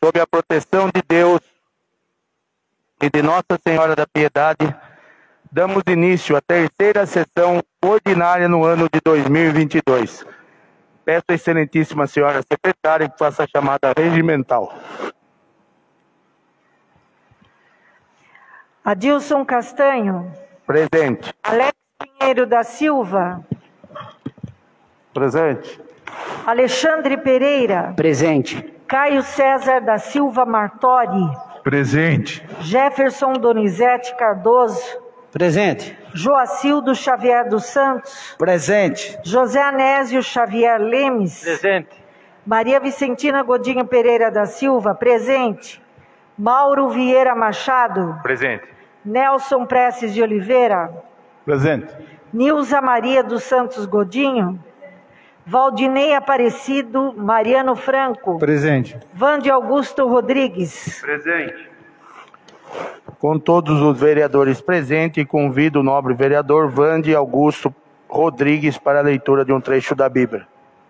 sob a proteção de Deus e de Nossa Senhora da Piedade, damos início à terceira sessão ordinária no ano de 2022. Peço à excelentíssima senhora secretária que faça a chamada regimental. Adilson Castanho. Presente. Alex Pinheiro da Silva. Presente. Alexandre Pereira. Presente. Caio César da Silva Martori. Presente. Jefferson Donizete Cardoso. Presente. Joacildo Xavier dos Santos. Presente. José Anésio Xavier Lemes. Presente. Maria Vicentina Godinho Pereira da Silva. Presente. Mauro Vieira Machado. Presente. Nelson Prestes de Oliveira. Presente. Nilza Maria dos Santos Godinho. Valdinei Aparecido Mariano Franco. Presente. Vande Augusto Rodrigues. Presente. Com todos os vereadores presentes, convido o nobre vereador Vande Augusto Rodrigues para a leitura de um trecho da Bíblia.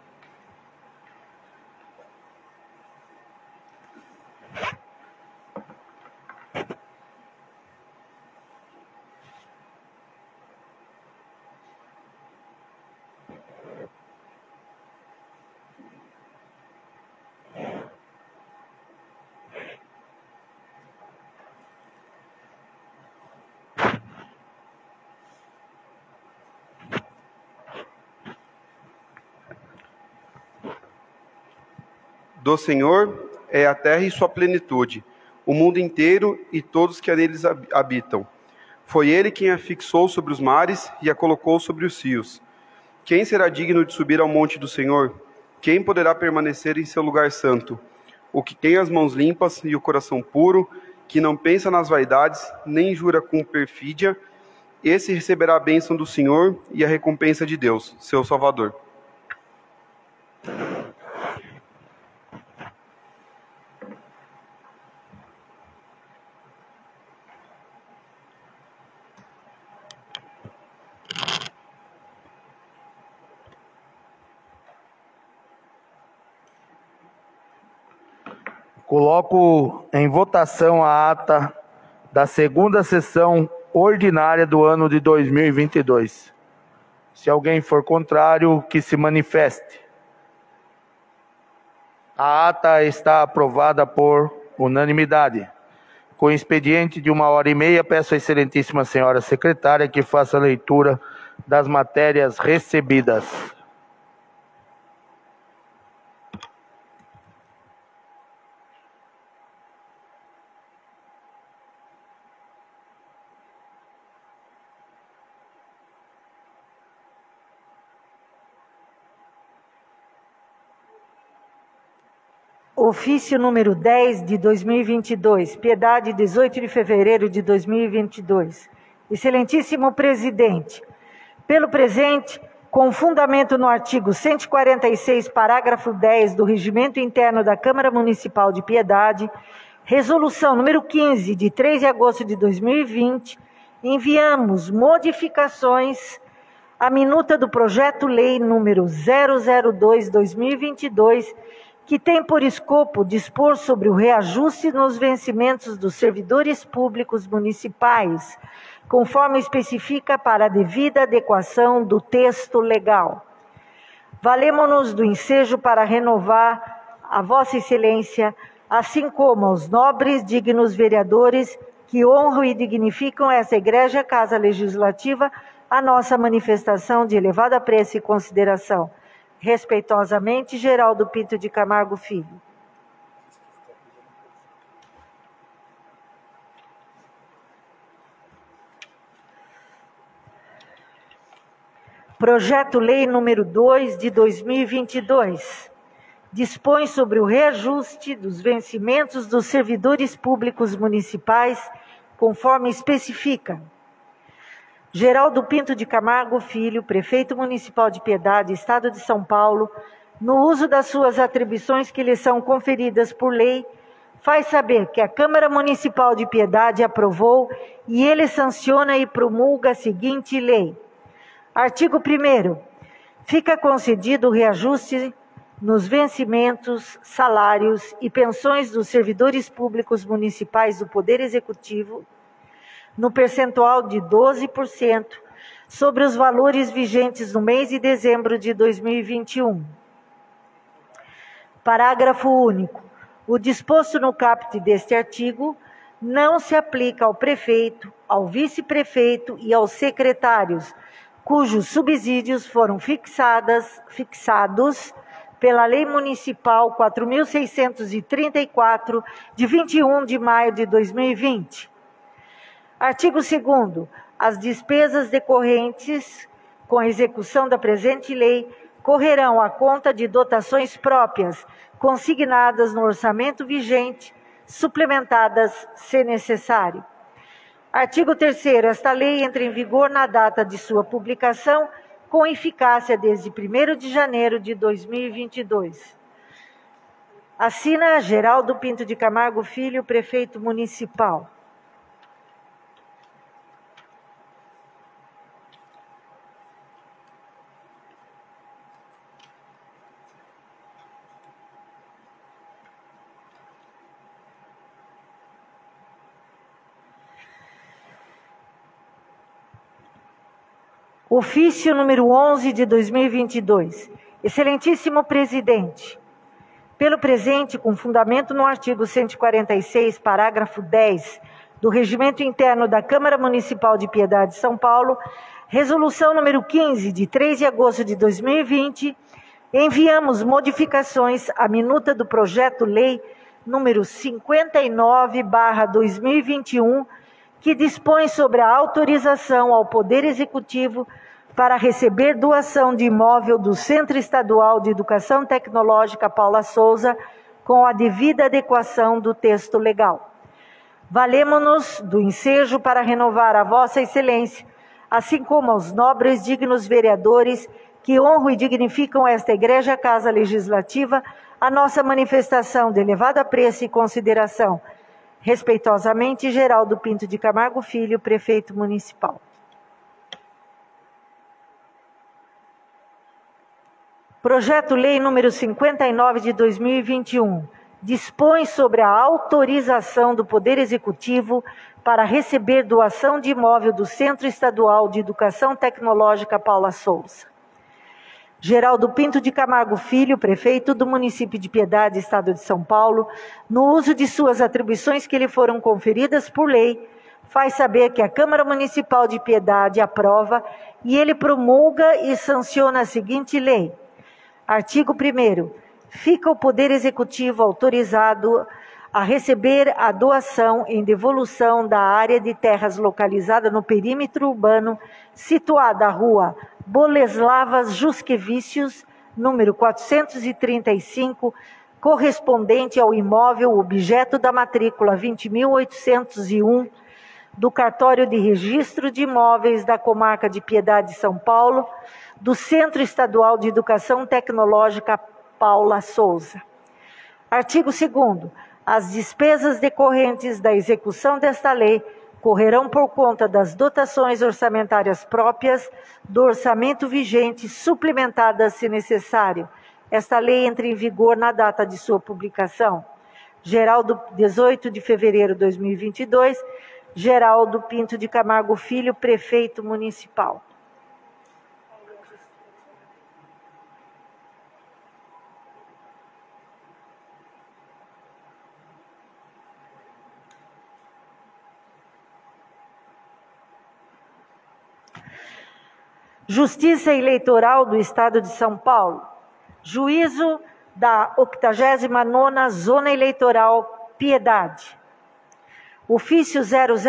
Do Senhor é a terra e sua plenitude, o mundo inteiro e todos que neles habitam. Foi ele quem a fixou sobre os mares e a colocou sobre os rios. Quem será digno de subir ao monte do Senhor? Quem poderá permanecer em seu lugar santo? O que tem as mãos limpas e o coração puro, que não pensa nas vaidades, nem jura com perfídia, esse receberá a bênção do Senhor e a recompensa de Deus, seu Salvador. Coloco em votação a ata da segunda sessão ordinária do ano de 2022. Se alguém for contrário, que se manifeste. A ata está aprovada por unanimidade. Com expediente de 1h30, peço à excelentíssima senhora secretária que faça a leitura das matérias recebidas. Ofício número 10 de 2022, Piedade, 18 de fevereiro de 2022. Excelentíssimo presidente, pelo presente, com fundamento no artigo 146, parágrafo 10 do Regimento Interno da Câmara Municipal de Piedade, resolução número 15 de 3 de agosto de 2020, enviamos modificações à minuta do projeto-lei número 002/2022, que tem por escopo dispor sobre o reajuste nos vencimentos dos servidores públicos municipais, conforme especifica para a devida adequação do texto legal. Valemo-nos do ensejo para renovar a Vossa Excelência, assim como aos nobres, dignos vereadores que honram e dignificam essa egrégia Casa Legislativa, a nossa manifestação de elevado apreço e consideração. Respeitosamente, Geraldo Pinto de Camargo Filho. Projeto-Lei número 2 de 2022. Dispõe sobre o reajuste dos vencimentos dos servidores públicos municipais, conforme especifica. Geraldo Pinto de Camargo Filho, Prefeito Municipal de Piedade, Estado de São Paulo, no uso das suas atribuições que lhe são conferidas por lei, faz saber que a Câmara Municipal de Piedade aprovou e ele sanciona e promulga a seguinte lei. Artigo 1º. Fica concedido o reajuste nos vencimentos, salários e pensões dos servidores públicos municipais do Poder Executivo, no percentual de 12%, sobre os valores vigentes no mês de dezembro de 2021. Parágrafo único. O disposto no caput deste artigo não se aplica ao prefeito, ao vice-prefeito e aos secretários, cujos subsídios foram fixados pela Lei Municipal 4.634, de 21 de maio de 2020. Artigo 2º. As despesas decorrentes com a execução da presente lei correrão à conta de dotações próprias, consignadas no orçamento vigente, suplementadas se necessário. Artigo 3º. Esta lei entra em vigor na data de sua publicação, com eficácia desde 1º de janeiro de 2022. Assina Geraldo Pinto de Camargo Filho, prefeito municipal. Ofício número 11 de 2022. Excelentíssimo presidente, pelo presente, com fundamento no artigo 146, parágrafo 10 do Regimento Interno da Câmara Municipal de Piedade de São Paulo, resolução número 15 de 3 de agosto de 2020, enviamos modificações à minuta do projeto-lei número 59/2021, que dispõe sobre a autorização ao Poder Executivo para receber doação de imóvel do Centro Estadual de Educação Tecnológica Paula Souza, com a devida adequação do texto legal. Valemo-nos do ensejo para renovar a Vossa Excelência, assim como aos nobres dignos vereadores que honram e dignificam esta Egregia Casa Legislativa, a nossa manifestação de elevado apreço e consideração. Respeitosamente, Geraldo Pinto de Camargo Filho, prefeito municipal. Projeto-Lei número 59 de 2021 dispõe sobre a autorização do Poder Executivo para receber doação de imóvel do Centro Estadual de Educação Tecnológica Paula Souza. Geraldo Pinto de Camargo Filho, prefeito do município de Piedade, Estado de São Paulo, no uso de suas atribuições que lhe foram conferidas por lei, faz saber que a Câmara Municipal de Piedade aprova e ele promulga e sanciona a seguinte lei. Artigo 1º. Fica o Poder Executivo autorizado a receber a doação em devolução da área de terras localizada no perímetro urbano, situada à rua Boleslavas Jusquevicius, número 435, correspondente ao imóvel objeto da matrícula 20.801 do Cartório de Registro de Imóveis da Comarca de Piedade de São Paulo, do Centro Estadual de Educação Tecnológica Paula Souza. Artigo 2º. As despesas decorrentes da execução desta lei correrão por conta das dotações orçamentárias próprias do orçamento vigente, suplementadas se necessário. Esta lei entra em vigor na data de sua publicação. Geraldo, 18 de fevereiro de 2022, Geraldo Pinto de Camargo Filho, prefeito municipal. Justiça Eleitoral do Estado de São Paulo. Juízo da 89ª Zona Eleitoral Piedade. Ofício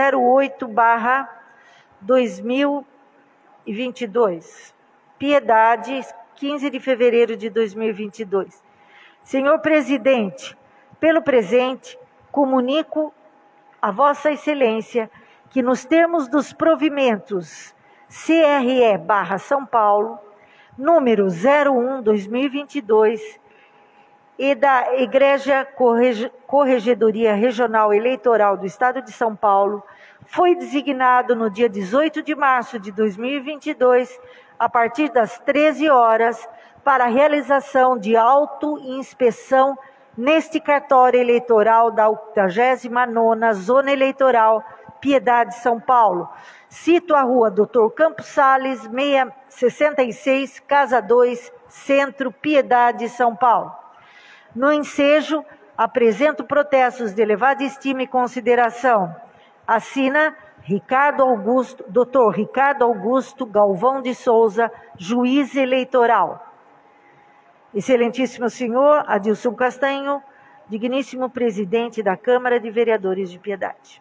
008/2022. Piedade, 15 de fevereiro de 2022. Senhor presidente, pelo presente, comunico a Vossa Excelência que nos termos dos provimentos CRE/São Paulo, número 01/2022, e da Egregia Corregedoria Regional Eleitoral do Estado de São Paulo, foi designado no dia 18 de março de 2022, a partir das 13 horas, para a realização de auto-inspeção neste cartório eleitoral da 89ª Zona Eleitoral, Piedade, São Paulo. Cito a rua Dr. Campos Sales, 66, Casa 2, Centro, Piedade, São Paulo. No ensejo, apresento protestos de elevada estima e consideração. Assina Dr. Ricardo Augusto Galvão de Souza, juiz eleitoral. Excelentíssimo senhor Adilson Castanho, digníssimo presidente da Câmara de Vereadores de Piedade.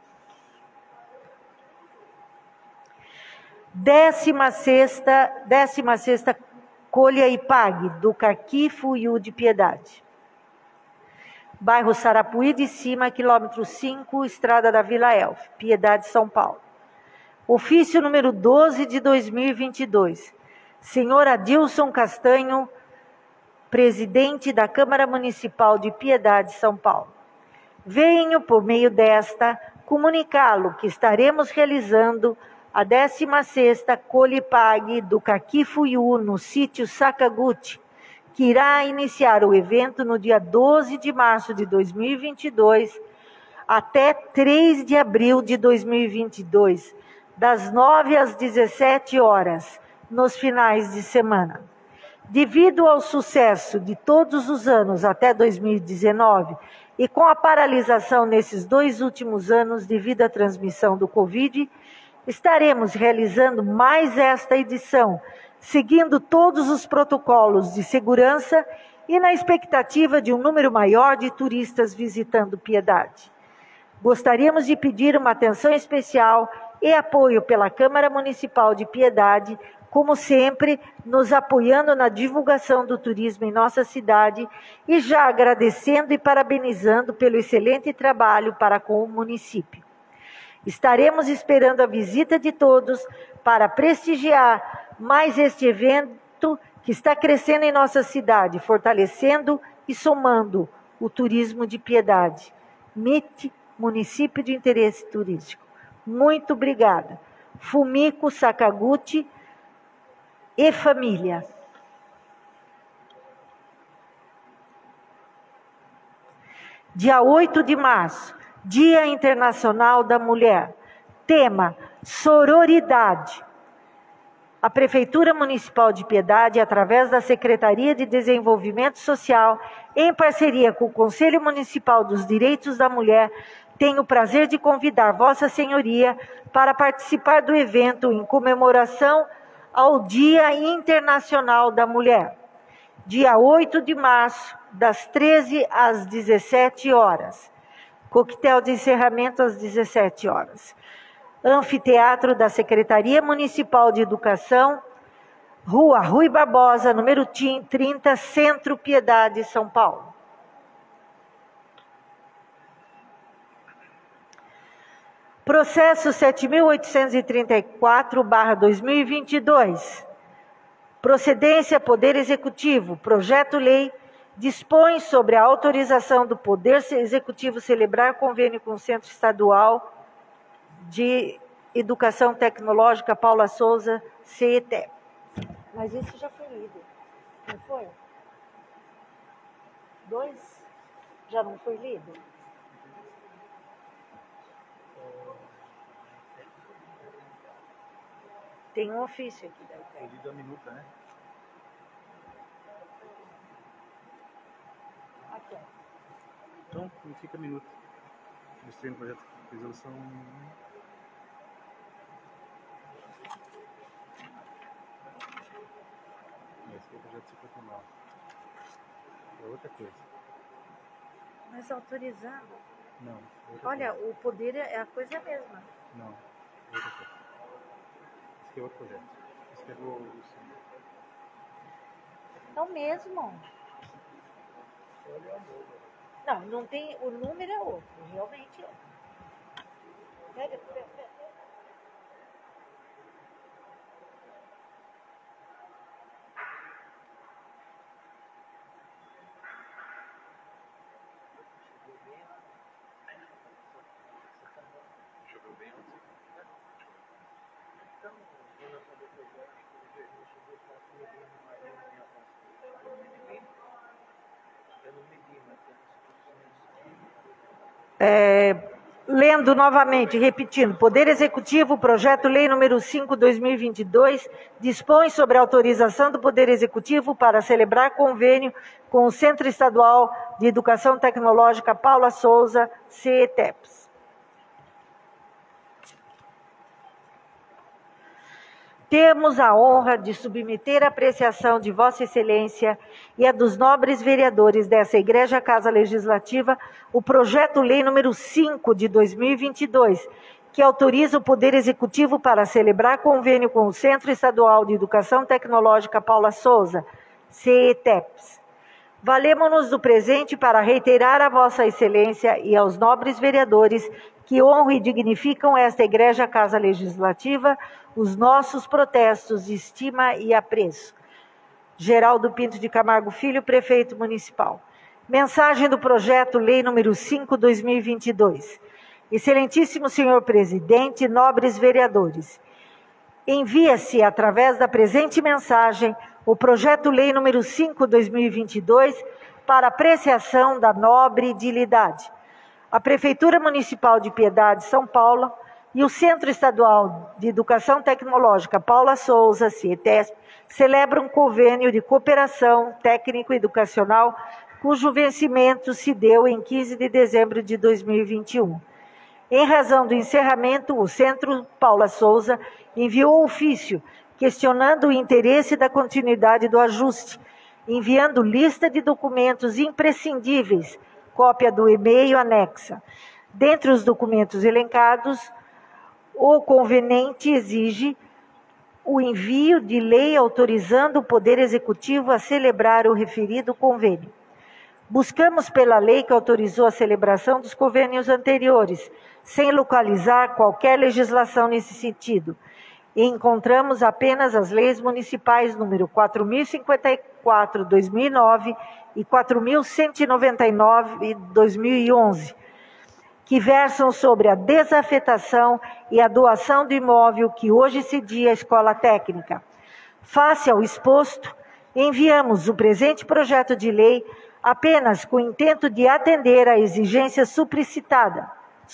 16ª Colha e Pague, do Caqui Fuiú de Piedade. Bairro Sarapuí de Cima, quilômetro 5, Estrada da Vila Elf, Piedade, São Paulo. Ofício número 12 de 2022. Senhor Adilson Castanho, presidente da Câmara Municipal de Piedade, São Paulo. Venho, por meio desta, comunicá-lo que estaremos realizando a 16ª Colhe e Pague do Caqui Fuiú, no sítio Sakaguchi, que irá iniciar o evento no dia 12 de março de 2022 até 3 de abril de 2022, das 9 às 17 horas, nos finais de semana. Devido ao sucesso de todos os anos até 2019 e com a paralisação nesses 2 últimos anos devido à transmissão do Covid, estaremos realizando mais esta edição, seguindo todos os protocolos de segurança e na expectativa de um número maior de turistas visitando Piedade. Gostaríamos de pedir uma atenção especial e apoio pela Câmara Municipal de Piedade, como sempre, nos apoiando na divulgação do turismo em nossa cidade e já agradecendo e parabenizando pelo excelente trabalho para com o município. Estaremos esperando a visita de todos para prestigiar mais este evento que está crescendo em nossa cidade, fortalecendo e somando o turismo de Piedade. MIT, Município de Interesse Turístico. Muito obrigada. Fumiko Sakaguchi e família. Dia 8 de março. Dia Internacional da Mulher. Tema: sororidade. A Prefeitura Municipal de Piedade, através da Secretaria de Desenvolvimento Social, em parceria com o Conselho Municipal dos Direitos da Mulher, tem o prazer de convidar Vossa Senhoria para participar do evento em comemoração ao Dia Internacional da Mulher. Dia 8 de março, das 13 às 17 horas. Coquetel de encerramento às 17 horas. Anfiteatro da Secretaria Municipal de Educação, Rua Rui Barbosa, número 30, Centro, Piedade, São Paulo. Processo 7.834/2022. Procedência Poder Executivo. Projeto-Lei dispõe sobre a autorização do Poder Executivo celebrar convênio com o Centro Estadual de Educação Tecnológica Paula Souza, CETEP. Mas isso já foi lido, não foi? 2? Já não foi lido? Tem um ofício aqui da ITEP. Foi lido a minuta, né? Aqui. Então, fica a minuta. Mostrei no projeto de resolução. Esse é o projeto 59. É outra coisa. Mas autorizando. Não. Olha, o poder é a coisa mesma. Não. É outra coisa. Esse aqui é outro projeto. Esse aqui é do É o mesmo. Não, não tem. O número é outro, realmente é. Pega. Lendo novamente, repetindo. Poder Executivo, Projeto-Lei número 5/2022, dispõe sobre a autorização do Poder Executivo para celebrar convênio com o Centro Estadual de Educação Tecnológica Paula Souza, CETEPS. Temos a honra de submeter à apreciação de Vossa Excelência e a dos nobres vereadores dessa Igreja Casa Legislativa o Projeto-Lei número 5 de 2022, que autoriza o Poder Executivo para celebrar convênio com o Centro Estadual de Educação Tecnológica Paula Souza, CETEPS. Valemo-nos do presente para reiterar a Vossa Excelência e aos nobres vereadores que honram e dignificam esta Igreja Casa Legislativa os nossos protestos de estima e apreço. Geraldo Pinto de Camargo Filho, Prefeito Municipal. Mensagem do Projeto-Lei número 5/2022. Excelentíssimo Senhor Presidente, nobres vereadores, envia-se, através da presente mensagem, o Projeto-Lei número 5/2022 para apreciação da nobre dilidade. A Prefeitura Municipal de Piedade, São Paulo, e o Centro Estadual de Educação Tecnológica Paula Souza, CETESP, celebram um convênio de cooperação técnico-educacional cujo vencimento se deu em 15 de dezembro de 2021. Em razão do encerramento, o Centro Paula Souza enviou ofício questionando o interesse da continuidade do ajuste, enviando lista de documentos imprescindíveis, cópia do e-mail anexa. Dentre os documentos elencados, o conveniente exige o envio de lei autorizando o Poder Executivo a celebrar o referido convênio. Buscamos pela lei que autorizou a celebração dos convênios anteriores, sem localizar qualquer legislação nesse sentido, e encontramos apenas as leis municipais número 4.054/2009 e 4.199/2011, que versam sobre a desafetação e a doação do imóvel que hoje cedia à Escola Técnica. Face ao exposto, enviamos o presente projeto de lei apenas com o intento de atender à exigência supracitada,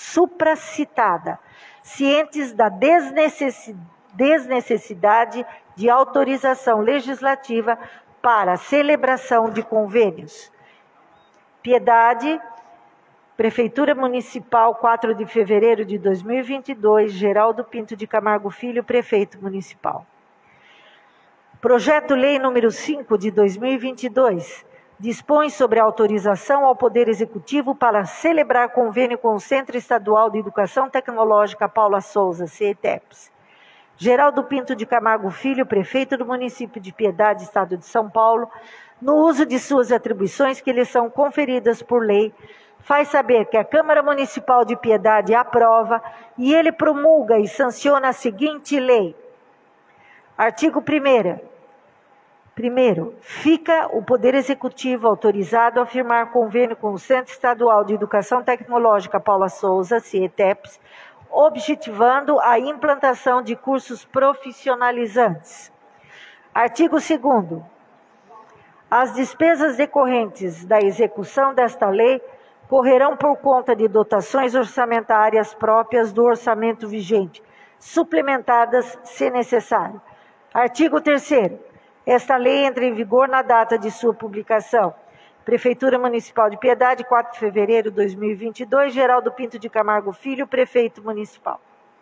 cientes da desnecessidade de autorização legislativa para a celebração de convênios. Piedade, Prefeitura Municipal, 4 de fevereiro de 2022, Geraldo Pinto de Camargo Filho, Prefeito Municipal. Projeto-Lei número 5 de 2022 dispõe sobre a autorização ao Poder Executivo para celebrar convênio com o Centro Estadual de Educação Tecnológica Paula Souza, CETEPS. Geraldo Pinto de Camargo Filho, Prefeito do município de Piedade, Estado de São Paulo, no uso de suas atribuições que lhe são conferidas por lei, faz saber que a Câmara Municipal de Piedade aprova e ele promulga e sanciona a seguinte lei. Artigo 1º. Primeiro, fica o Poder Executivo autorizado a firmar convênio com o Centro Estadual de Educação Tecnológica Paula Souza, CETEPS, objetivando a implantação de cursos profissionalizantes. Artigo 2º. As despesas decorrentes da execução desta lei correrão por conta de dotações orçamentárias próprias do orçamento vigente, suplementadas se necessário. Artigo 3º. Esta lei entra em vigor na data de sua publicação. Prefeitura Municipal de Piedade, 4 de fevereiro de 2022, Geraldo Pinto de Camargo Filho, Prefeito Municipal.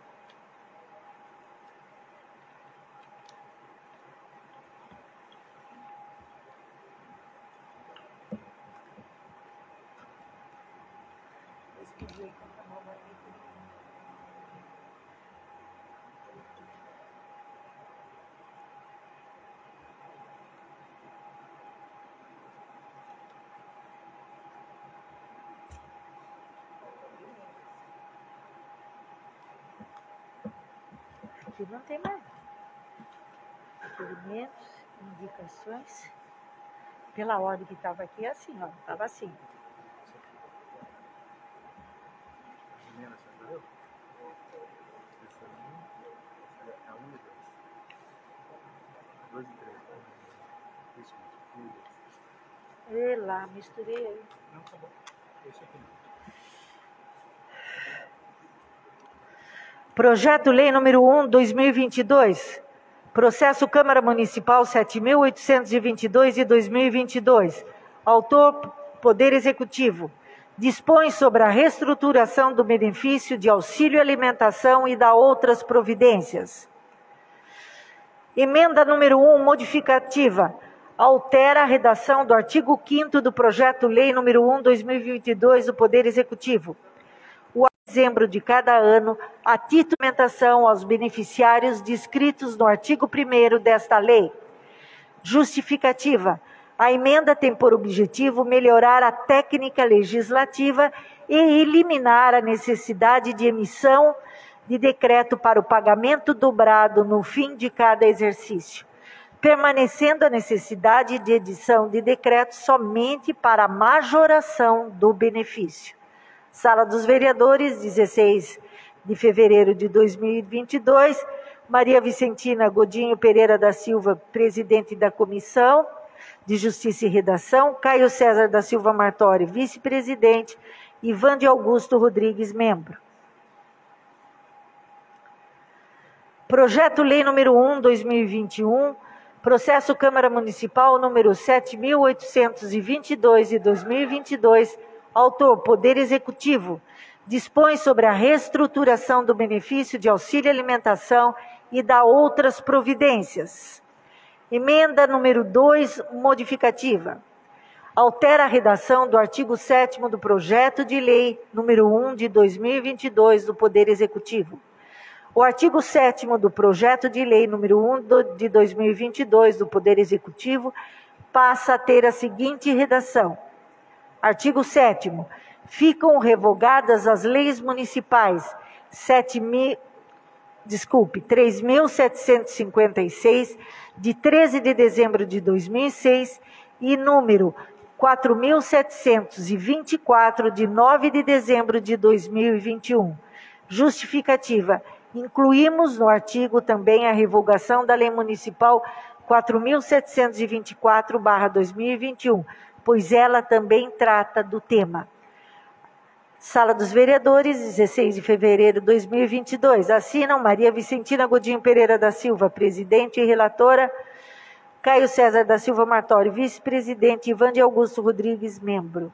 Aqui não tem mais. Requerimentos, indicações. Pela ordem que estava aqui, é assim, ó. Estava assim. Dois e três. Isso, Ei lá, misturei aí. Não, tá bom. Esse aqui não. Projeto-Lei número 1, 2022. Processo Câmara Municipal 7.822 de 2022. Autor, Poder Executivo. Dispõe sobre a reestruturação do benefício de auxílio alimentação e da outras providências. Emenda número 1, modificativa. Altera a redação do artigo 5º do Projeto-Lei número 1, 2022 do Poder Executivo. O dezembro de cada ano, a título de alimentação aos beneficiários descritos no artigo 1º desta lei. Justificativa. A emenda tem por objetivo melhorar a técnica legislativa e eliminar a necessidade de emissão de decreto para o pagamento dobrado no fim de cada exercício, permanecendo a necessidade de edição de decreto somente para a majoração do benefício. Sala dos Vereadores, 16 de fevereiro de 2022, Maria Vicentina Godinho Pereira da Silva, presidente da Comissão de Justiça e Redação, Caio César da Silva Martori, vice-presidente, e Vande Augusto Rodrigues, membro. Projeto-Lei número 1, 2021, Processo Câmara Municipal número 7.822 de 2022, autor, Poder Executivo, dispõe sobre a reestruturação do benefício de auxílio alimentação e da outras providências. Emenda número 2, modificativa. Altera a redação do artigo 7º do Projeto de Lei número 1 de 2022 do Poder Executivo. O artigo 7º do Projeto de Lei número 1 de 2022 do Poder Executivo passa a ter a seguinte redação. Artigo 7º. Ficam revogadas as leis municipais 3.756, de 13 de dezembro de 2006, e número 4.724, de 9 de dezembro de 2021. Justificativa. Incluímos no artigo também a revogação da Lei Municipal 4.724/2021, pois ela também trata do tema. Sala dos Vereadores, 16 de fevereiro de 2022. Assinam Maria Vicentina Godinho Pereira da Silva, presidente e relatora, Caio César da Silva Martori, vice-presidente, e Vande Augusto Rodrigues, membro.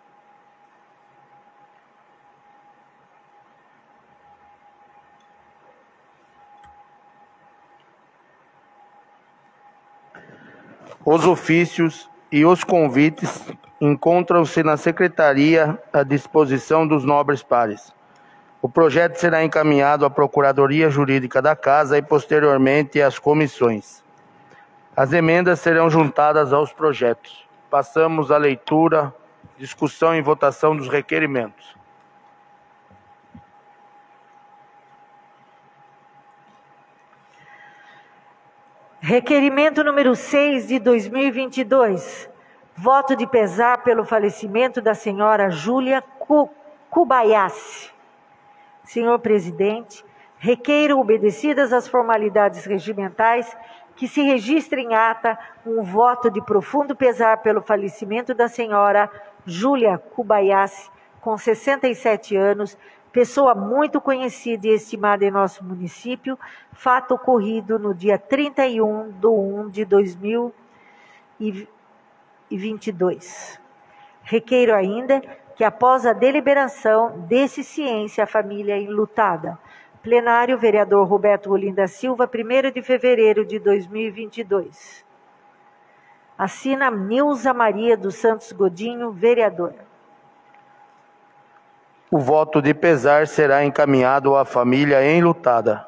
Os ofícios e os convites encontram-se na secretaria à disposição dos nobres pares. O projeto será encaminhado à Procuradoria Jurídica da Casa e posteriormente às comissões. As emendas serão juntadas aos projetos. Passamos à leitura, discussão e votação dos requerimentos. Requerimento número 6 de 2022. Voto de pesar pelo falecimento da senhora Júlia Kubayashi. Senhor presidente, requeiro, obedecidas as formalidades regimentais, que se registre em ata um voto de profundo pesar pelo falecimento da senhora Júlia Kubayashi, com 67 anos, pessoa muito conhecida e estimada em nosso município, fato ocorrido no dia 31/1/2022. Requeiro ainda que, após a deliberação, dê-se ciência à família enlutada. Plenário, vereador Roberto Rolim da Silva, 1º de fevereiro de 2022. Assina Nilza Maria dos Santos Godinho, vereadora. O voto de pesar será encaminhado à família enlutada.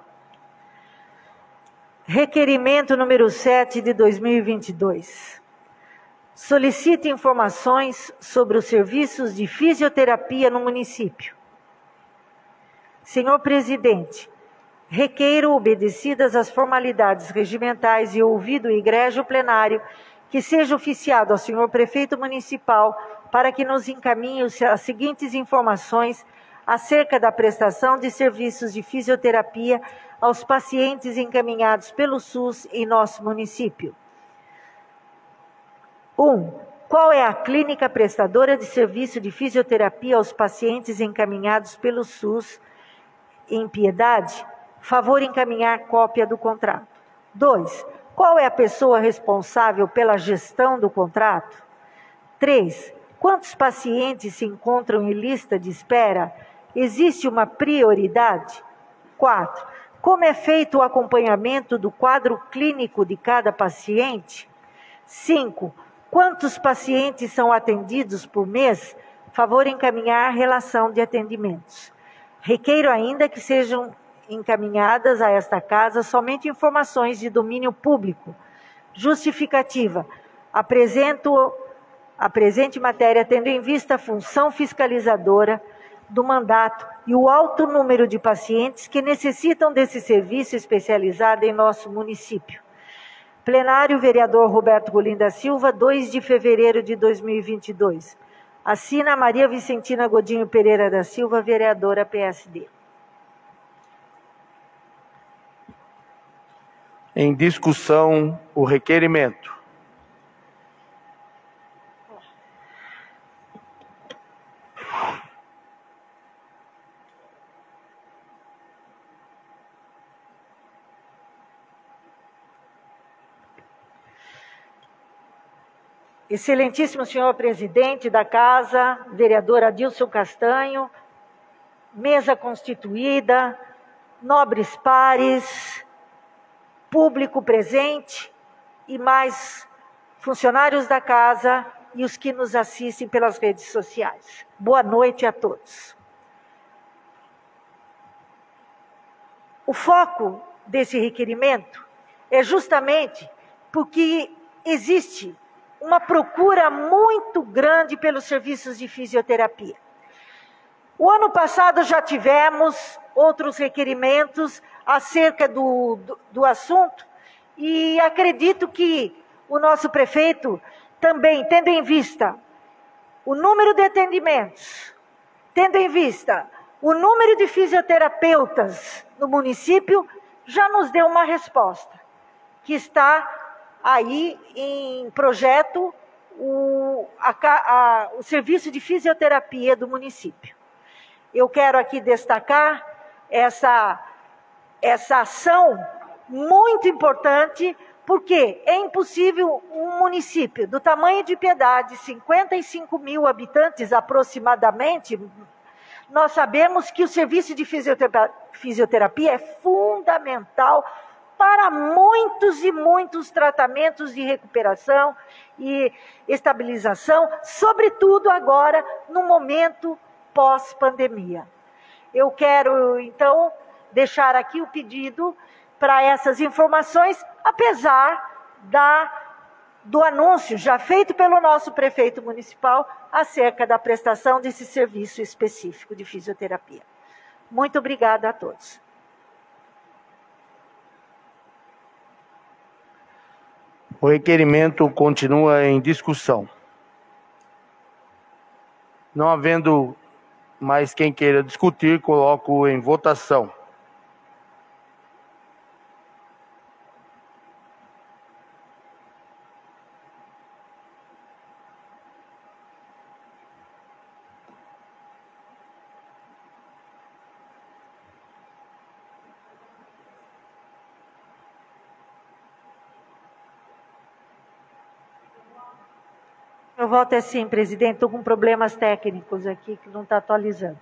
Requerimento número 7 de 2022. Solicita informações sobre os serviços de fisioterapia no município. Senhor presidente, requeiro, obedecidas as formalidades regimentais e ouvido o egrégio plenário, que seja oficiado ao senhor prefeito municipal para que nos encaminhe as seguintes informações acerca da prestação de serviços de fisioterapia aos pacientes encaminhados pelo SUS em nosso município. 1. qual é a clínica prestadora de serviço de fisioterapia aos pacientes encaminhados pelo SUS em Piedade? Favor encaminhar cópia do contrato. 2. Qual é a pessoa responsável pela gestão do contrato? 3. Quantos pacientes se encontram em lista de espera? Existe uma prioridade? 4. Como é feito o acompanhamento do quadro clínico de cada paciente? 5. Quantos pacientes são atendidos por mês? Favor encaminhar relação de atendimentos. Requeiro ainda que sejam encaminhadas a esta casa somente informações de domínio público. Justificativa. A presente matéria, tendo em vista a função fiscalizadora do mandato e o alto número de pacientes que necessitam desse serviço especializado em nosso município. Plenário, vereador Roberto Golim da Silva, 2 de fevereiro de 2022. Assina Maria Vicentina Godinho Pereira da Silva, vereadora PSD. Em discussão, o requerimento. Excelentíssimo senhor presidente da casa, vereador Adilson Castanho, mesa constituída, nobres pares, público presente e mais funcionários da casa e os que nos assistem pelas redes sociais. Boa noite a todos. O foco desse requerimento é justamente porque existe uma procura muito grande pelos serviços de fisioterapia. O ano passado já tivemos outros requerimentos acerca do assunto e acredito que o nosso prefeito também, tendo em vista o número de atendimentos, tendo em vista o número de fisioterapeutas no município, já nos deu uma resposta, que está aí em projeto o serviço de fisioterapia do município. Eu quero aqui destacar essa ação muito importante, porque é impossível um município do tamanho de Piedade, 55 mil habitantes aproximadamente, nós sabemos que o serviço de fisioterapia é fundamental para muitos e muitos tratamentos de recuperação e estabilização, sobretudo agora no momento pós-pandemia. Eu quero, então, deixar aqui o pedido para essas informações, apesar do anúncio já feito pelo nosso prefeito municipal acerca da prestação desse serviço específico de fisioterapia. Muito obrigada a todos. O requerimento continua em discussão. Não havendo mais quem queira discutir, coloco em votação. Meu voto é sim, presidente. Estou com problemas técnicos aqui que não está atualizando.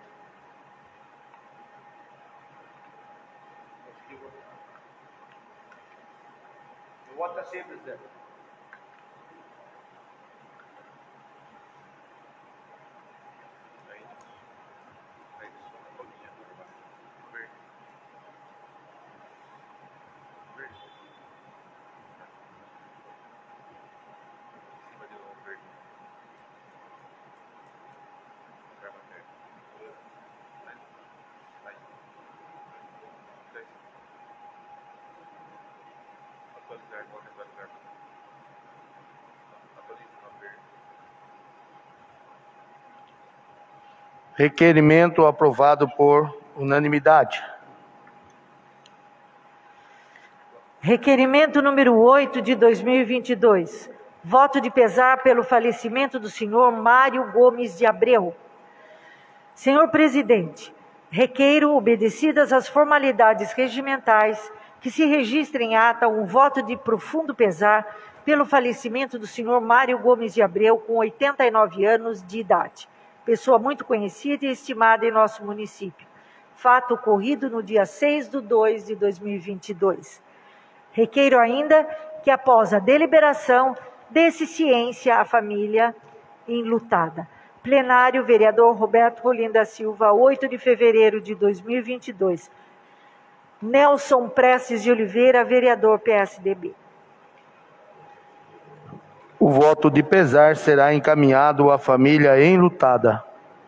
O voto é sim, presidente. Requerimento aprovado por unanimidade. Requerimento número 8 de 2022. Voto de pesar pelo falecimento do senhor Mário Gomes de Abreu. Senhor presidente, requeiro, obedecidas as formalidades regimentais, que se registre em ata um voto de profundo pesar pelo falecimento do senhor Mário Gomes de Abreu, com 89 anos de idade. Pessoa muito conhecida e estimada em nosso município. Fato ocorrido no dia 6/2 de 2022. Requeiro ainda que, após a deliberação, dê-se ciência à família enlutada. Plenário, vereador Roberto Rolim da Silva, 8 de fevereiro de 2022. Nelson Prestes de Oliveira, vereador PSDB. O voto de pesar será encaminhado à família enlutada.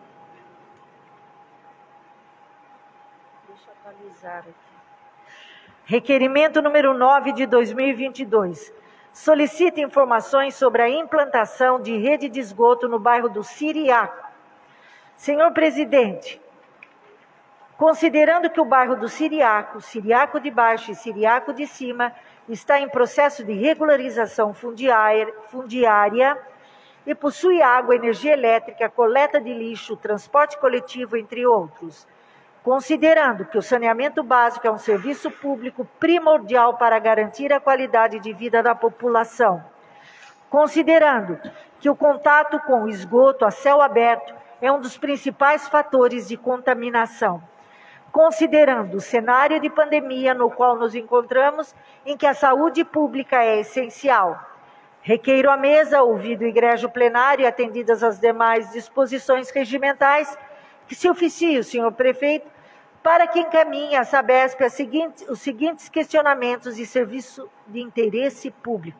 Deixa eu atualizar aqui. Requerimento número 9 de 2022. Solicita informações sobre a implantação de rede de esgoto no bairro do Siriaco. Senhor presidente, considerando que o bairro do Siriaco, Siriaco de Baixo e Siriaco de Cima, está em processo de regularização fundiária e possui água, energia elétrica, coleta de lixo, transporte coletivo, entre outros. Considerando que o saneamento básico é um serviço público primordial para garantir a qualidade de vida da população. Considerando que o contato com o esgoto a céu aberto é um dos principais fatores de contaminação. Considerando o cenário de pandemia no qual nos encontramos, em que a saúde pública é essencial. Requeiro à mesa, ouvido o egrégio plenário e atendidas as demais disposições regimentais, que se oficie o senhor prefeito para que encaminhe à Sabesp os seguintes questionamentos de serviço de interesse público.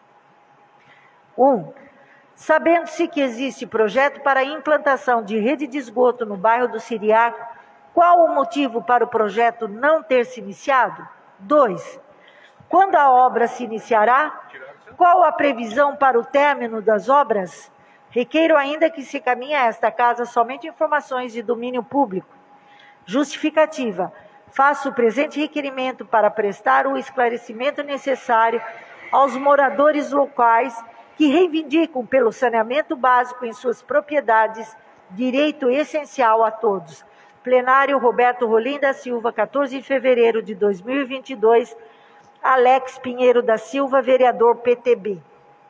1. Sabendo-se que existe projeto para a implantação de rede de esgoto no bairro do Siriaco, qual o motivo para o projeto não ter se iniciado? 2. Quando a obra se iniciará? Qual a previsão para o término das obras? Requeiro ainda que se encaminhe a esta casa somente informações de domínio público. Justificativa. Faço o presente requerimento para prestar o esclarecimento necessário aos moradores locais que reivindicam pelo saneamento básico em suas propriedades, direito essencial a todos. Plenário, Roberto Rolim da Silva, 14 de fevereiro de 2022. Alex Pinheiro da Silva, vereador PTB.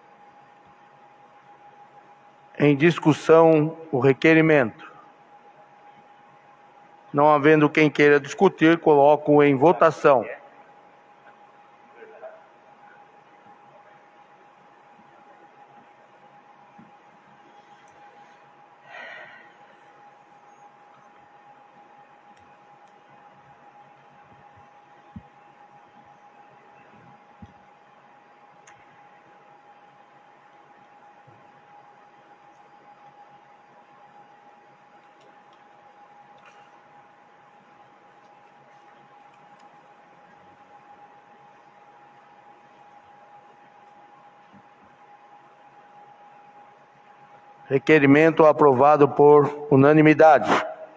Em discussão, o requerimento. Não havendo quem queira discutir, coloco em votação. Requerimento aprovado por unanimidade.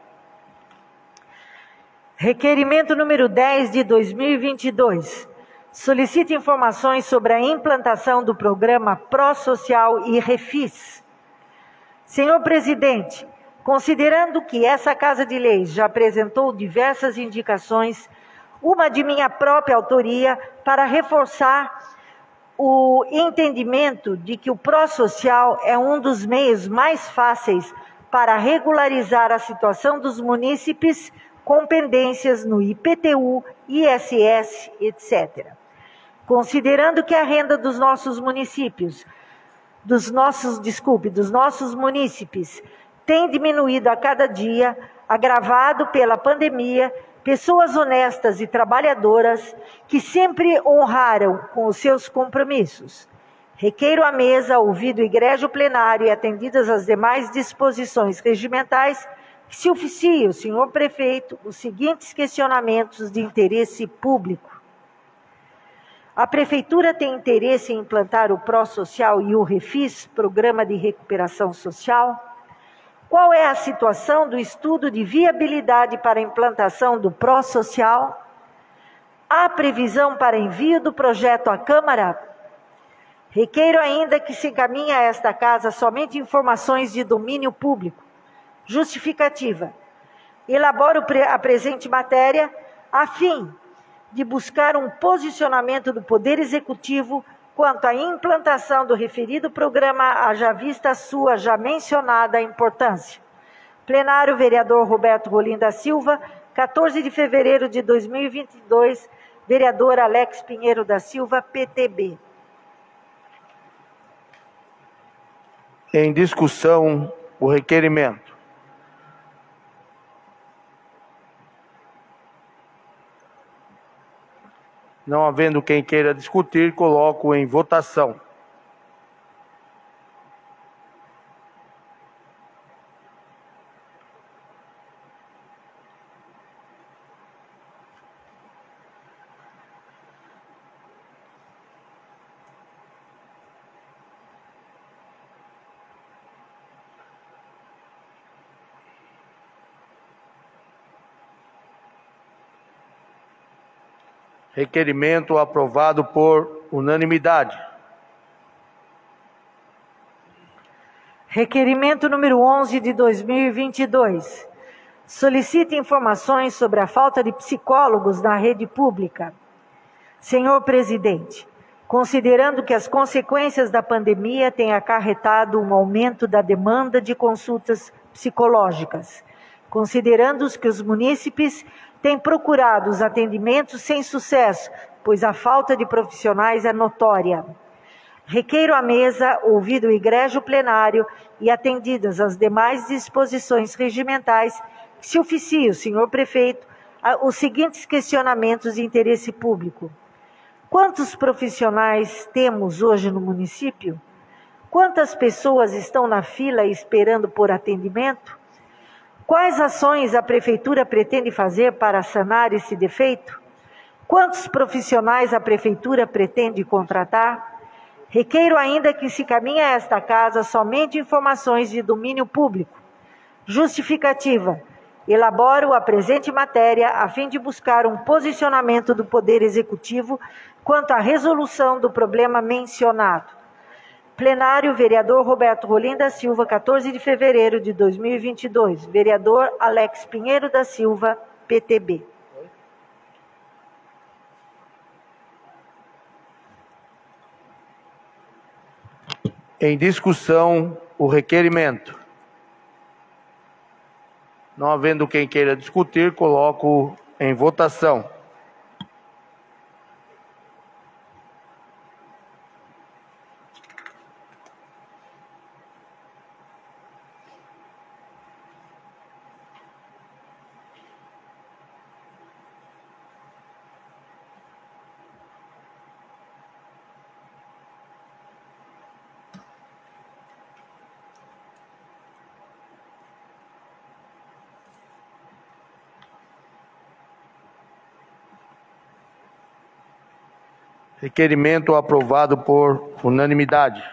Requerimento número 10 de 2022. Solicita informações sobre a implantação do programa Pró-Social e Refis. Senhor presidente, considerando que essa Casa de Leis já apresentou diversas indicações, uma de minha própria autoria, para reforçar o entendimento de que o pró-social é um dos meios mais fáceis para regularizar a situação dos munícipes com pendências no IPTU, ISS, etc. Considerando que a renda dos nossos municípios, dos nossos munícipes, tem diminuído a cada dia, agravado pela pandemia, pessoas honestas e trabalhadoras que sempre honraram com os seus compromissos. Requeiro à mesa, ouvido o egrégio plenário e atendidas as demais disposições regimentais, que se oficie o senhor prefeito os seguintes questionamentos de interesse público. A Prefeitura tem interesse em implantar o Pró-Social e o Refis, Programa de Recuperação Social? Qual é a situação do estudo de viabilidade para a implantação do Pró-Social? Há previsão para envio do projeto à Câmara? Requeiro ainda que se encaminhe a esta casa somente informações de domínio público. Justificativa. Elaboro a presente matéria a fim de buscar um posicionamento do Poder Executivo quanto à implantação do referido programa, haja vista sua já mencionada importância. Plenário, vereador Roberto Rolim da Silva, 14 de fevereiro de 2022, vereador Alex Pinheiro da Silva, PTB. Em discussão, o requerimento. Não havendo quem queira discutir, coloco em votação. Requerimento aprovado por unanimidade. Requerimento número 11 de 2022. Solicita informações sobre a falta de psicólogos na rede pública. Senhor presidente, considerando que as consequências da pandemia têm acarretado um aumento da demanda de consultas psicológicas, considerando que os munícipes têm procurado os atendimentos sem sucesso, pois a falta de profissionais é notória. Requeiro à mesa, ouvido o egrégio plenário e atendidas as demais disposições regimentais, que se oficie o senhor prefeito os seguintes questionamentos de interesse público. Quantos profissionais temos hoje no município? Quantas pessoas estão na fila esperando por atendimento? Quais ações a Prefeitura pretende fazer para sanar esse defeito? Quantos profissionais a Prefeitura pretende contratar? Requeiro ainda que se encaminhe a esta casa somente informações de domínio público. Justificativa. Elaboro a presente matéria a fim de buscar um posicionamento do Poder Executivo quanto à resolução do problema mencionado. Plenário, vereador Roberto Rolim da Silva, 14 de fevereiro de 2022. Vereador Alex Pinheiro da Silva, PTB. Em discussão, o requerimento. Não havendo quem queira discutir, coloco em votação. Requerimento aprovado por unanimidade.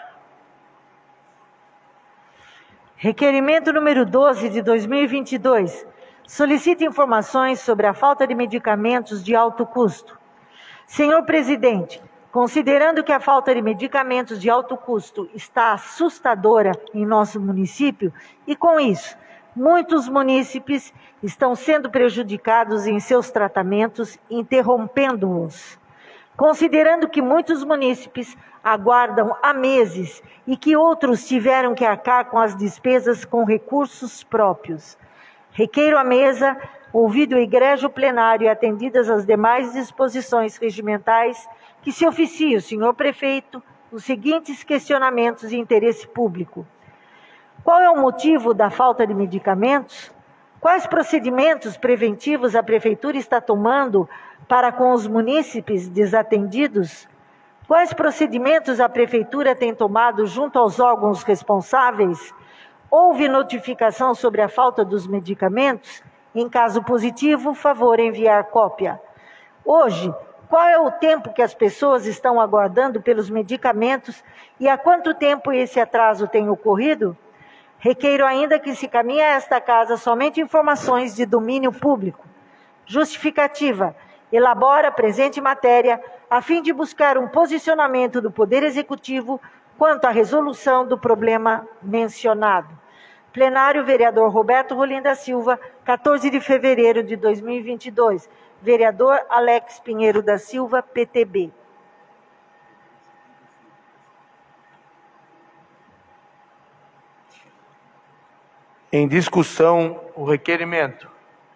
Requerimento número 12 de 2022. Solicita informações sobre a falta de medicamentos de alto custo. Senhor presidente, considerando que a falta de medicamentos de alto custo está assustadora em nosso município e, com isso, muitos munícipes estão sendo prejudicados em seus tratamentos, interrompendo-os. Considerando que muitos munícipes aguardam há meses e que outros tiveram que arcar com as despesas com recursos próprios. Requeiro à mesa, ouvido o egrégio plenário e atendidas as demais disposições regimentais, que se oficie o senhor prefeito os seguintes questionamentos de interesse público. Qual é o motivo da falta de medicamentos? Quais procedimentos preventivos a Prefeitura está tomando para com os munícipes desatendidos? Quais procedimentos a Prefeitura tem tomado junto aos órgãos responsáveis? Houve notificação sobre a falta dos medicamentos? Em caso positivo, favor enviar cópia. Hoje, qual é o tempo que as pessoas estão aguardando pelos medicamentos e há quanto tempo esse atraso tem ocorrido? Requeiro ainda que se encaminhe a esta casa somente informações de domínio público. Justificativa. elabora a presente matéria a fim de buscar um posicionamento do Poder Executivo quanto à resolução do problema mencionado. Plenário, vereador Roberto Rolim da Silva, 14 de fevereiro de 2022. Vereador Alex Pinheiro da Silva, PTB. Em discussão, o requerimento.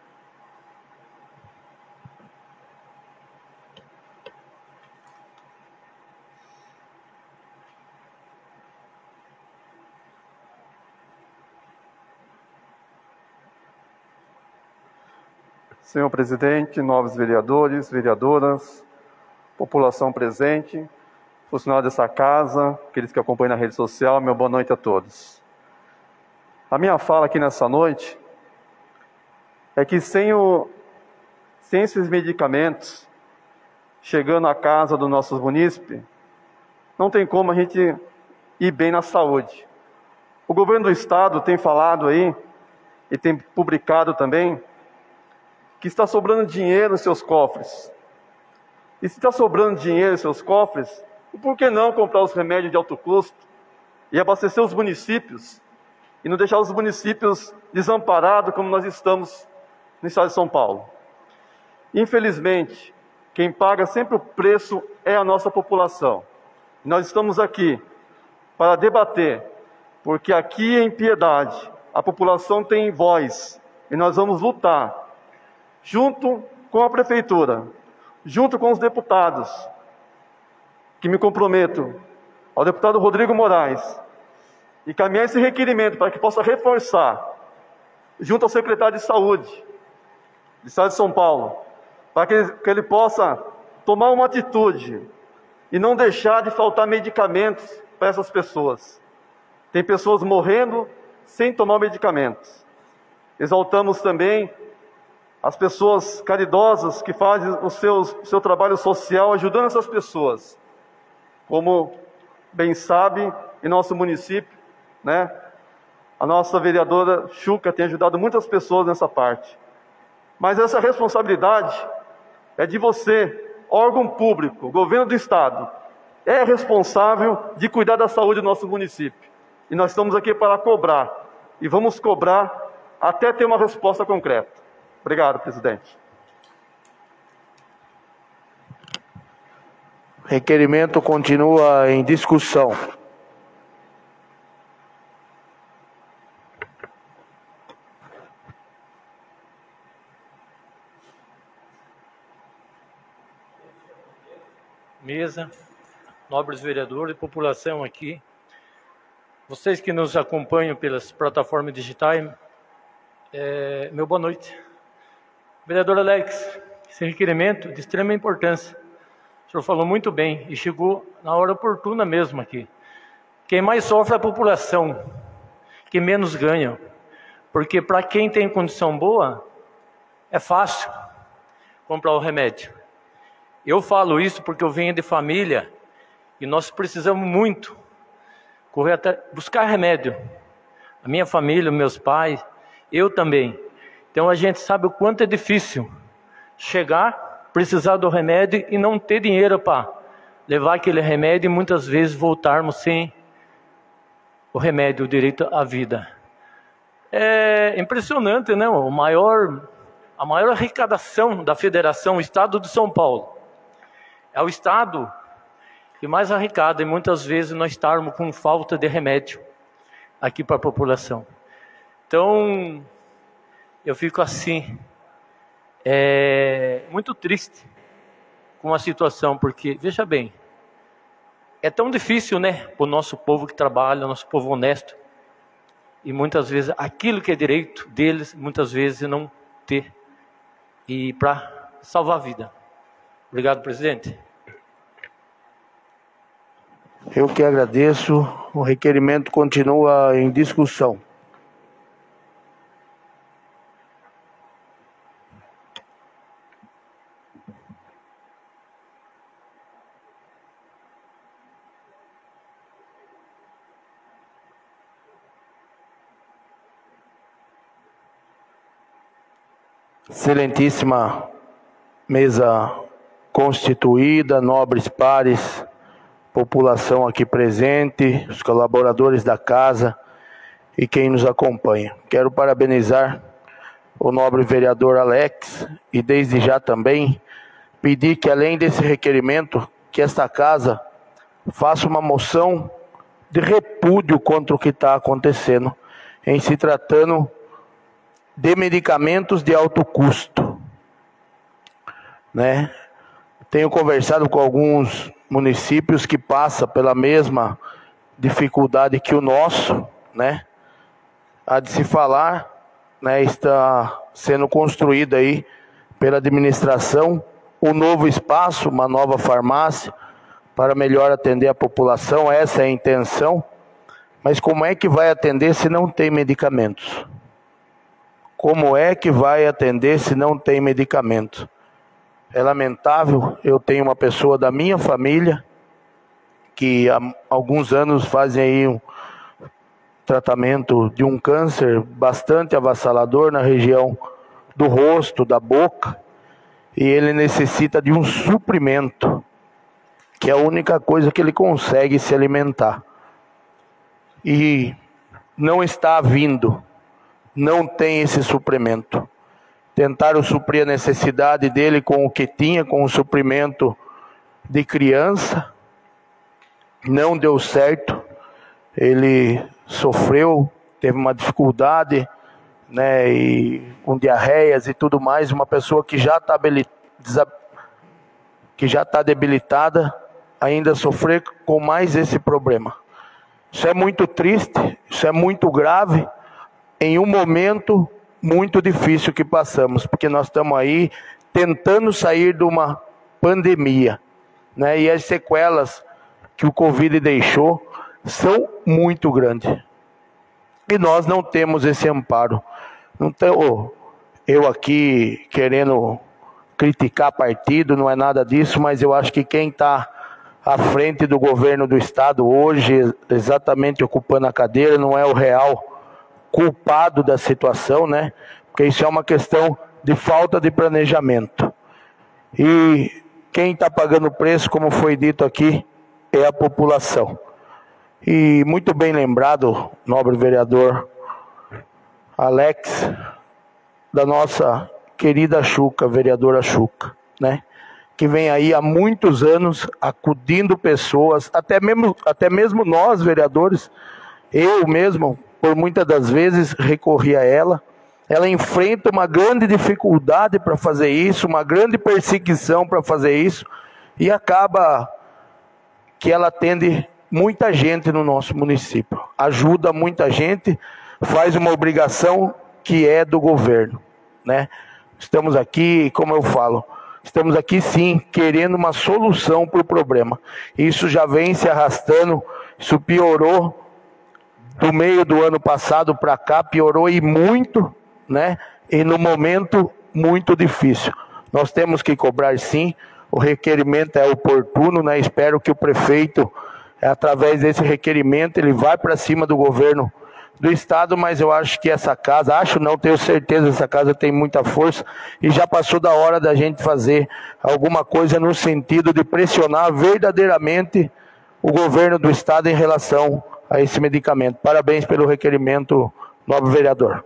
Senhor presidente, nobres vereadores, vereadoras, população presente, funcionários dessa casa, aqueles que acompanham na rede social, meu boa noite a todos. A minha fala aqui nessa noite é que sem esses medicamentos chegando à casa dos nossos munícipes, não tem como a gente ir bem na saúde. O governo do estado tem falado aí, e tem publicado também, que está sobrando dinheiro nos seus cofres. E se está sobrando dinheiro nos seus cofres, por que não comprar os remédios de alto custo e abastecer os municípios e não deixar os municípios desamparados como nós estamos no estado de São Paulo? Infelizmente, quem paga sempre o preço é a nossa população. Nós estamos aqui para debater, porque aqui em Piedade a população tem voz e nós vamos lutar junto com a prefeitura, junto com os deputados, que me comprometo ao deputado Rodrigo Moraes, e caminhar esse requerimento para que possa reforçar, junto ao secretário de Saúde do Estado de São Paulo, para que ele possa tomar uma atitude e não deixar de faltar medicamentos para essas pessoas. Tem pessoas morrendo sem tomar medicamentos. Exaltamos também as pessoas caridosas que fazem o seu trabalho social ajudando essas pessoas. Como bem sabe, em nosso município, né, a nossa vereadora Chuca tem ajudado muitas pessoas nessa parte. Mas essa responsabilidade é de você, órgão público, governo do estado, é responsável de cuidar da saúde do nosso município. E nós estamos aqui para cobrar, e vamos cobrar até ter uma resposta concreta. Obrigado, presidente. Requerimento continua em discussão. Mesa, nobres vereadores e população aqui, vocês que nos acompanham pelas plataformas digitais, meu boa noite. Vereador Alex, esse requerimento de extrema importância. O senhor falou muito bem e chegou na hora oportuna mesmo aqui. Quem mais sofre é a população, que menos ganha. Porque para quem tem condição boa, é fácil comprar o remédio. Eu falo isso porque eu venho de família e nós precisamos muito correr até buscar remédio. A minha família, meus pais, eu também. Então a gente sabe o quanto é difícil chegar, precisar do remédio e não ter dinheiro para levar aquele remédio e muitas vezes voltarmos sem o remédio, o direito à vida. É impressionante, né? A maior arrecadação da federação, o estado de São Paulo, é o estado que mais arrecada e muitas vezes nós estamos com falta de remédio aqui para a população. Então, eu fico assim, muito triste com a situação, porque, veja bem, é tão difícil, né, para o nosso povo que trabalha, o nosso povo honesto, e muitas vezes aquilo que é direito deles, muitas vezes não ter, e para salvar a vida. Obrigado, presidente. Eu que agradeço. O requerimento continua em discussão. Excelentíssima mesa constituída, nobres pares, população aqui presente, os colaboradores da casa e quem nos acompanha. Quero parabenizar o nobre vereador Alex e desde já também pedir que, além desse requerimento, que esta casa faça uma moção de repúdio contra o que está acontecendo em se tratando de medicamentos de alto custo, né? Tenho conversado com alguns municípios que passam pela mesma dificuldade que o nosso, né? Há de se falar, né? Está sendo construído aí pela administração um novo espaço, uma nova farmácia para melhor atender a população. Essa é a intenção. Mas como é que vai atender se não tem medicamentos? Como é que vai atender se não tem medicamentos? É lamentável. Eu tenho uma pessoa da minha família que há alguns anos fazem aí um tratamento de um câncer bastante avassalador na região do rosto, da boca, e ele necessita de um suprimento, que é a única coisa que ele consegue se alimentar. E não está vindo, não tem esse suprimento. Tentaram suprir a necessidade dele com o que tinha, com o suprimento de criança, não deu certo. Ele sofreu, teve uma dificuldade, né, e com diarreias e tudo mais. Uma pessoa que já está debilitada, ainda sofrer com mais esse problema. Isso é muito triste, isso é muito grave, em um momento muito difícil que passamos, porque nós estamos aí tentando sair de uma pandemia, né? E as sequelas que o Covid deixou são muito grandes. E nós não temos esse amparo. Não tem, eu aqui querendo criticar partido, não é nada disso, mas eu acho que quem está à frente do governo do estado hoje, exatamente ocupando a cadeira, não é o real culpado da situação, né? Porque isso é uma questão de falta de planejamento. E quem está pagando o preço, como foi dito aqui, é a população. E muito bem lembrado, nobre vereador Alex, da nossa querida Xuca, vereadora Xuca, né? Que vem aí há muitos anos acudindo pessoas, até mesmo nós, vereadores, eu mesmo, por muitas das vezes, recorri a ela. Ela enfrenta uma grande dificuldade para fazer isso, uma grande perseguição para fazer isso, e acaba que ela atende muita gente no nosso município, ajuda muita gente, faz uma obrigação que é do governo, né? Estamos aqui, como eu falo, estamos aqui sim, querendo uma solução para o problema. Isso já vem se arrastando, isso piorou do meio do ano passado para cá, piorou e muito, né? E no momento muito difícil. Nós temos que cobrar sim, o requerimento é oportuno, né? Espero que o prefeito, através desse requerimento, ele vá para cima do governo do estado, mas eu acho que essa casa, tenho certeza, essa casa tem muita força e já passou da hora da gente fazer alguma coisa no sentido de pressionar verdadeiramente o governo do estado em relação a esse medicamento. Parabéns pelo requerimento, nobre vereador.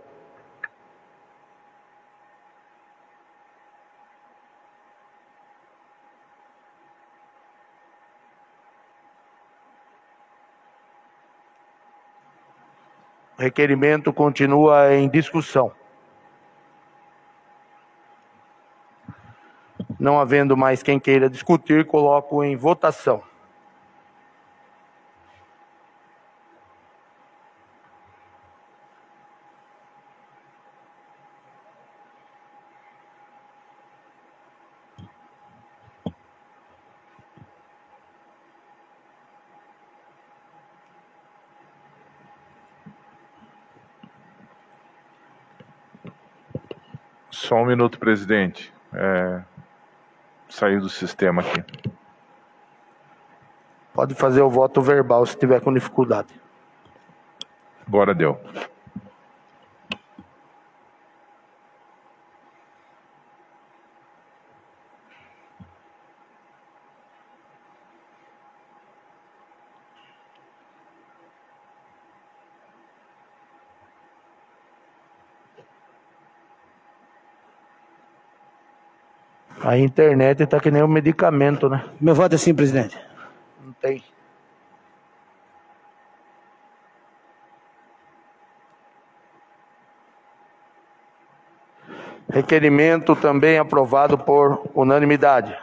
O requerimento continua em discussão. Não havendo mais quem queira discutir, coloco em votação. Só um minuto, presidente. Saiu do sistema aqui. Pode fazer o voto verbal se tiver com dificuldade. Agora deu. A internet tá que nem um medicamento, né? Meu voto é sim, presidente. Não tem. Requerimento também aprovado por unanimidade.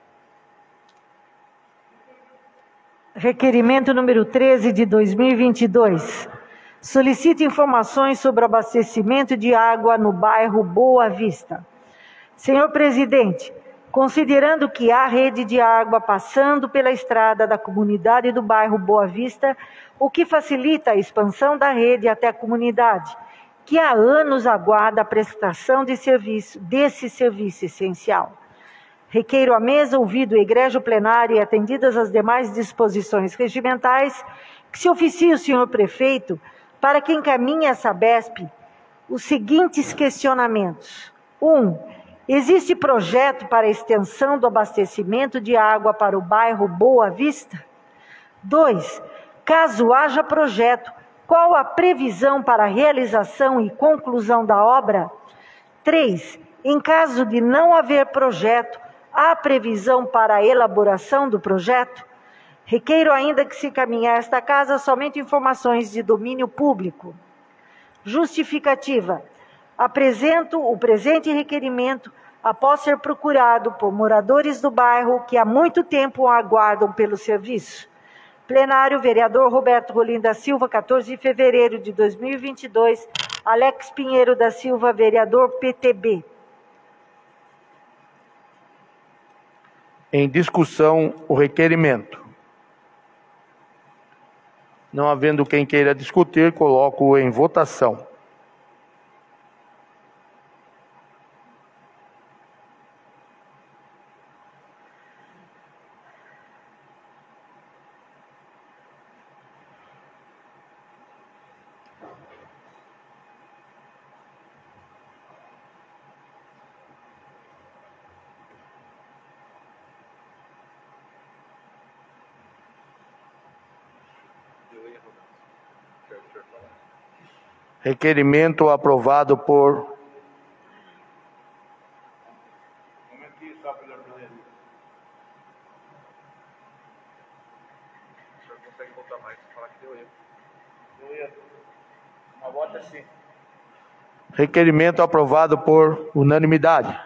Requerimento número 13 de 2022. Solicita informações sobre o abastecimento de água no bairro Boa Vista. Senhor presidente, considerando que há rede de água passando pela estrada da comunidade do bairro Boa Vista, o que facilita a expansão da rede até a comunidade, que há anos aguarda a prestação desse serviço essencial. Requeiro à mesa, ouvido o egrégio plenário e atendidas as demais disposições regimentais, que se oficie o senhor prefeito para que encaminhe a Sabesp os seguintes questionamentos. 1. Existe projeto para a extensão do abastecimento de água para o bairro Boa Vista? 2. Caso haja projeto, qual a previsão para a realização e conclusão da obra? 3. Em caso de não haver projeto, há previsão para a elaboração do projeto? Requeiro ainda que se encaminhe a esta casa somente informações de domínio público. Justificativa. Apresento o presente requerimento após ser procurado por moradores do bairro que há muito tempo aguardam pelo serviço. Plenário, vereador Roberto Rolim da Silva, 14 de fevereiro de 2022. Alex Pinheiro da Silva, vereador PTB. Em discussão, o requerimento. Não havendo quem queira discutir, coloco em votação. Requerimento aprovado por... Requerimento aprovado por unanimidade.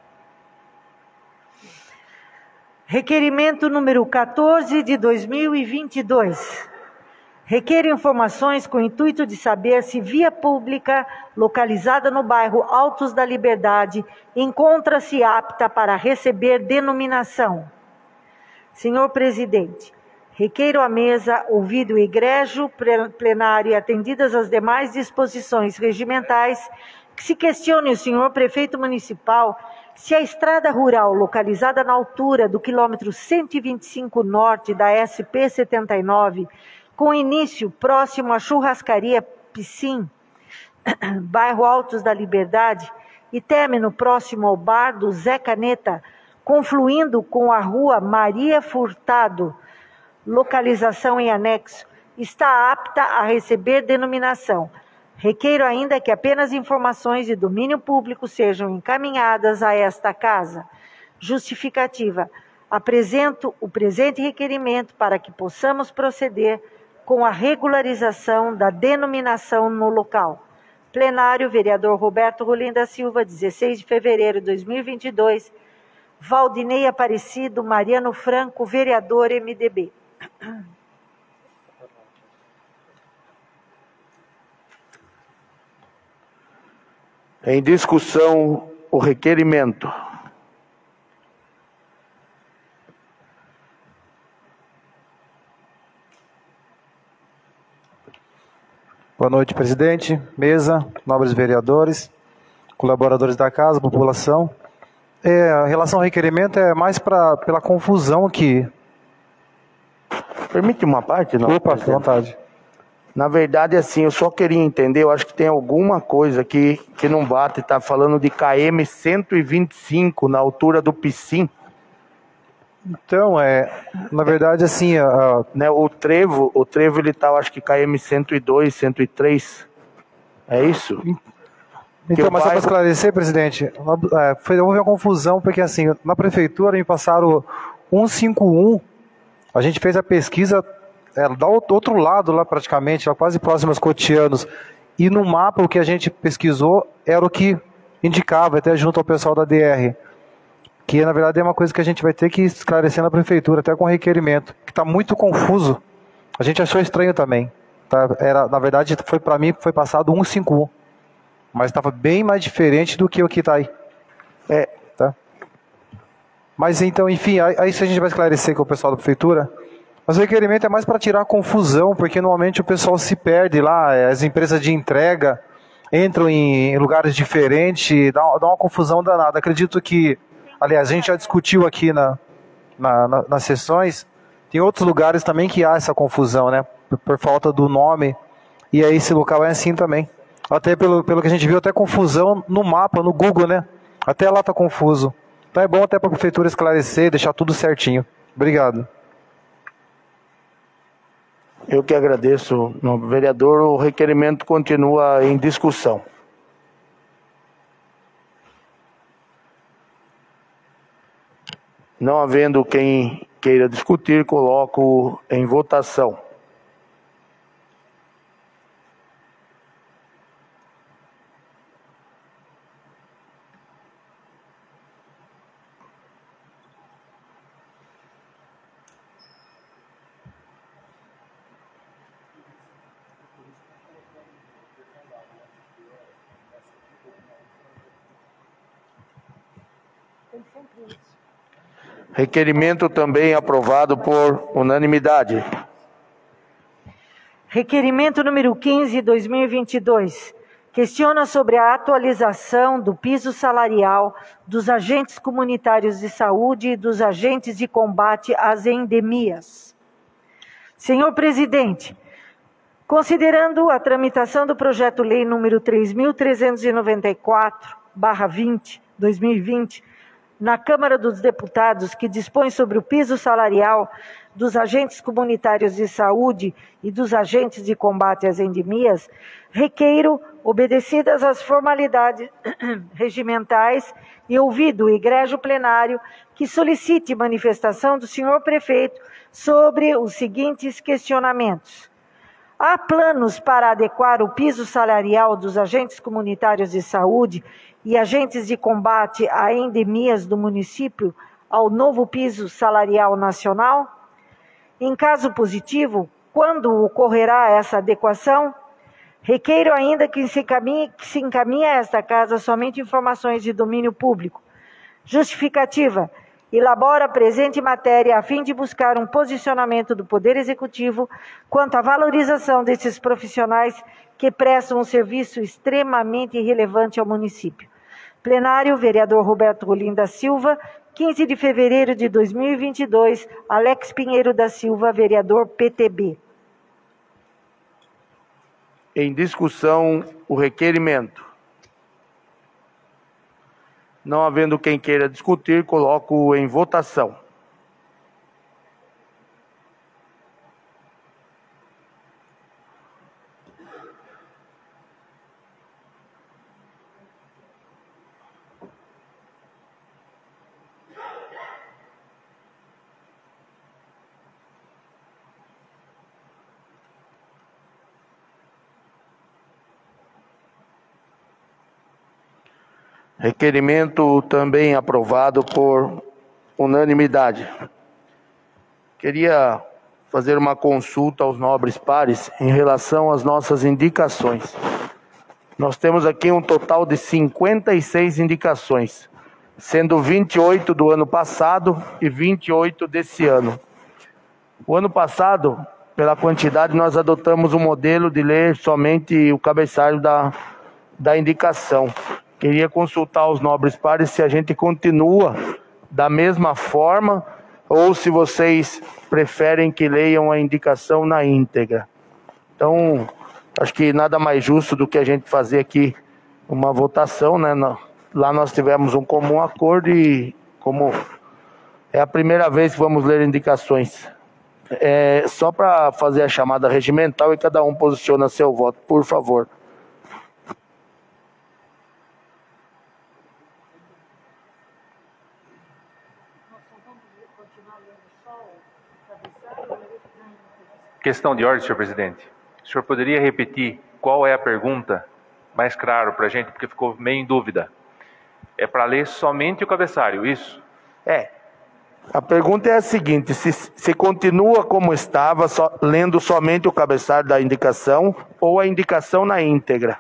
Requerimento número 14 de 2022. Requer informações com o intuito de saber se via pública localizada no bairro Altos da Liberdade encontra-se apta para receber denominação. Senhor presidente, requeiro à mesa, ouvido o egrégio plenário e atendidas as demais disposições regimentais, que se questione o senhor prefeito municipal se a estrada rural localizada na altura do quilômetro 125 norte da SP-79, com início próximo à churrascaria Piscim, bairro Altos da Liberdade, e término próximo ao bar do Zé Caneta, confluindo com a rua Maria Furtado, localização em anexo, está apta a receber denominação. Requeiro ainda que apenas informações de domínio público sejam encaminhadas a esta casa. Justificativa. Apresento o presente requerimento para que possamos proceder com a regularização da denominação no local. Plenário, vereador Roberto Rolim da Silva, 16 de fevereiro de 2022. Valdinei Aparecido, Mariano Franco, vereador MDB. Em discussão, o requerimento. Boa noite, presidente, mesa, nobres vereadores, colaboradores da casa, população. A relação ao requerimento é mais pela confusão aqui. Permite uma parte? Não? Opa, fique à vontade. Na verdade, assim, eu só queria entender, eu acho que tem alguma coisa aqui que não bate, está falando de KM 125 na altura do Piscim. Então, na verdade, assim... Né, o trevo ele tá, acho que KM 102, 103, é isso? Então, mas só para esclarecer, presidente, houve uma confusão, porque assim, na prefeitura me passaram 151, a gente fez a pesquisa da outro lado lá praticamente, lá quase próximo aos Cotianos, e no mapa o que a gente pesquisou era o que indicava, até junto ao pessoal da DR, que na verdade é uma coisa que a gente vai ter que esclarecer na prefeitura, até com requerimento, que está muito confuso, a gente achou estranho também, tá? Na verdade, para mim foi passado 151. Mas estava bem mais diferente do que o que está aí. Tá? Mas então, enfim, aí isso a gente vai esclarecer com o pessoal da prefeitura. Mas o requerimento é mais para tirar confusão, porque normalmente o pessoal se perde lá, as empresas de entrega entram em lugares diferentes, dá uma confusão danada. Acredito que, aliás, a gente já discutiu aqui nas sessões, tem outros lugares também que há essa confusão, né? Por falta do nome, e aí esse local é assim também. Até pelo que a gente viu, até confusão no mapa, no Google, né? Até lá tá confuso. Então é bom até para a prefeitura esclarecer, deixar tudo certinho. Obrigado. Eu que agradeço, nobre vereador. O requerimento continua em discussão. Não havendo quem queira discutir, coloco em votação. Requerimento também aprovado por unanimidade. Requerimento número 15, 2022. Questiona sobre a atualização do piso salarial dos agentes comunitários de saúde e dos agentes de combate às endemias. Senhor presidente, considerando a tramitação do projeto-lei número 3.394/2020, na Câmara dos Deputados, que dispõe sobre o piso salarial dos agentes comunitários de saúde e dos agentes de combate às endemias, requeiro, obedecidas as formalidades regimentais e ouvido o egrégio plenário, que solicite manifestação do senhor prefeito sobre os seguintes questionamentos. Há planos para adequar o piso salarial dos agentes comunitários de saúde e agentes de combate a endemias do município ao novo piso salarial nacional? Em caso positivo, quando ocorrerá essa adequação? Requeiro ainda que se encaminhe a esta casa somente informações de domínio público. Justificativa. Elabora a presente matéria a fim de buscar um posicionamento do Poder Executivo quanto à valorização desses profissionais que prestam um serviço extremamente relevante ao município. Plenário, vereador Roberto Rolim da Silva, 15 de fevereiro de 2022, Alex Pinheiro da Silva, vereador PTB. Em discussão, o requerimento. Não havendo quem queira discutir, coloco em votação. Requerimento também aprovado por unanimidade. Queria fazer uma consulta aos nobres pares em relação às nossas indicações. Nós temos aqui um total de 56 indicações, sendo 28 do ano passado e 28 desse ano. O ano passado, pela quantidade, nós adotamos um modelo de ler somente o cabeçalho da indicação. Queria consultar os nobres pares se a gente continua da mesma forma ou se vocês preferem que leiam a indicação na íntegra. Então, acho que nada mais justo do que a gente fazer aqui uma votação, né? Lá nós tivemos um comum acordo e como é a primeira vez que vamos ler indicações. Só para fazer a chamada regimental e cada um posiciona seu voto, por favor. Questão de ordem, senhor presidente. O senhor poderia repetir qual é a pergunta? Mais claro para a gente, porque ficou meio em dúvida. É para ler somente o cabeçalho, isso? A pergunta é a seguinte: se continua como estava, lendo somente o cabeçalho da indicação ou a indicação na íntegra?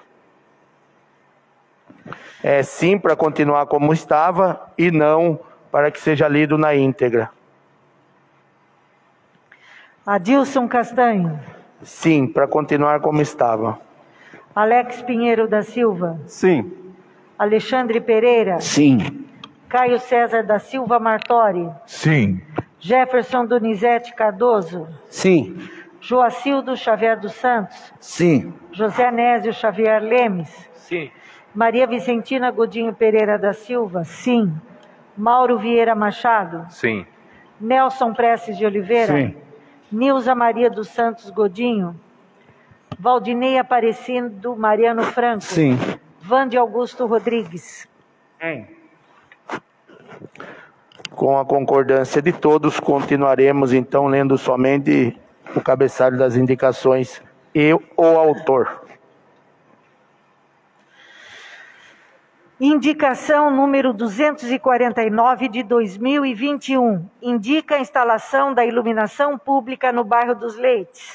É sim para continuar como estava e não para que seja lido na íntegra. Adilson Castanho. Sim, para continuar como estava. Alex Pinheiro da Silva. Sim. Alexandre Pereira. Sim. Caio César da Silva Martori. Sim. Jefferson Donizete Cardoso. Sim. Joacildo Xavier dos Santos. Sim. José Anésio Xavier Lemes. Sim. Maria Vicentina Godinho Pereira da Silva. Sim. Mauro Vieira Machado. Sim. Nelson Prestes de Oliveira. Sim. Nilza Maria dos Santos Godinho. Valdinei Aparecido Mariano Franco. Sim. Vande Augusto Rodrigues. Com a concordância de todos, continuaremos então lendo somente o cabeçalho das indicações e o autor. Indicação número 249 de 2021. Indica a instalação da iluminação pública no bairro dos Leites.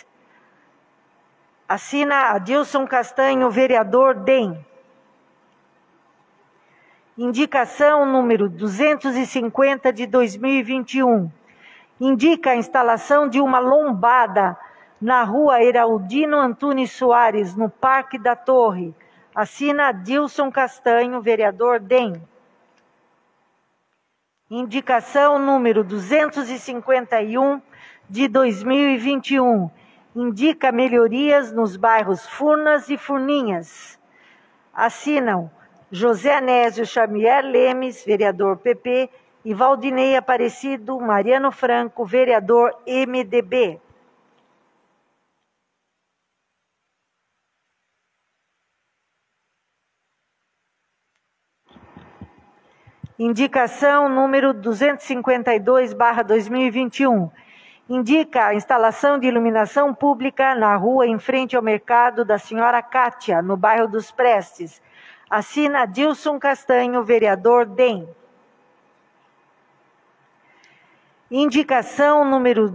Assina Adilson Castanho, vereador DEM. Indicação número 250 de 2021. Indica a instalação de uma lombada na rua Heraldino Antunes Soares, no Parque da Torre. Assina Adilson Castanho, vereador DEM. Indicação número 251 de 2021. Indica melhorias nos bairros Furnas e Furninhas. Assinam José Anésio Xavier Lemes, vereador PP, e Valdinei Aparecido Mariano Franco, vereador MDB. Indicação número 252/2021. Indica a instalação de iluminação pública na rua em frente ao mercado da Senhora Cátia, no bairro dos Prestes. Assina Adilson Castanho, vereador DEM. Indicação número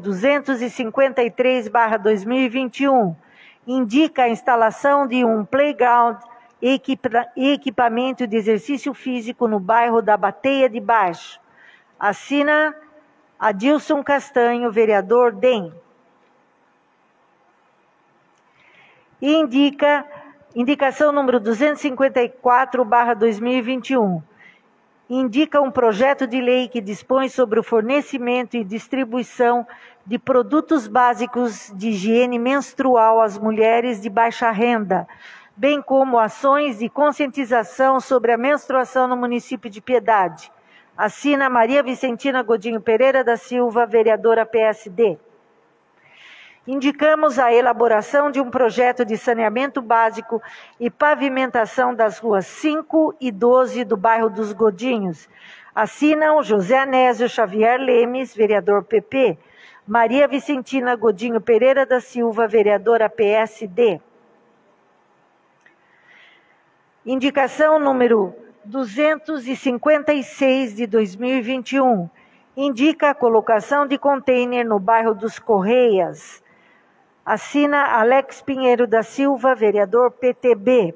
253/2021. Indica a instalação de um playground e equipamento de exercício físico no bairro da Bateia de Baixo. Assina Adilson Castanho, vereador DEM. Indicação número 254/2021. Indica um projeto de lei que dispõe sobre o fornecimento e distribuição de produtos básicos de higiene menstrual às mulheres de baixa renda, bem como ações de conscientização sobre a menstruação no município de Piedade. Assina Maria Vicentina Godinho Pereira da Silva, vereadora PSD. Indicamos a elaboração de um projeto de saneamento básico e pavimentação das ruas 5 e 12 do bairro dos Godinhos. Assinam José Anésio Xavier Lemes, vereador PP, Maria Vicentina Godinho Pereira da Silva, vereadora PSD. Indicação número 256 de 2021. Indica a colocação de container no bairro dos Correias. Assina Alex Pinheiro da Silva, vereador PTB.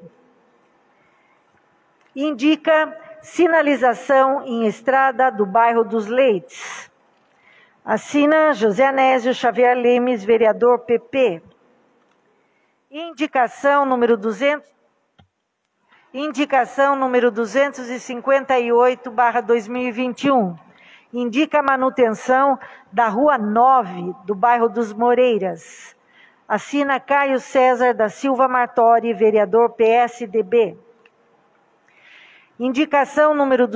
Indica sinalização em estrada do bairro dos Leites. Assina José Anésio Xavier Lemes, vereador PP. Indicação número 258/2021. Indica a manutenção da Rua 9, do bairro dos Moreiras. Assina Caio César da Silva Martori, vereador PSDB. Indicação número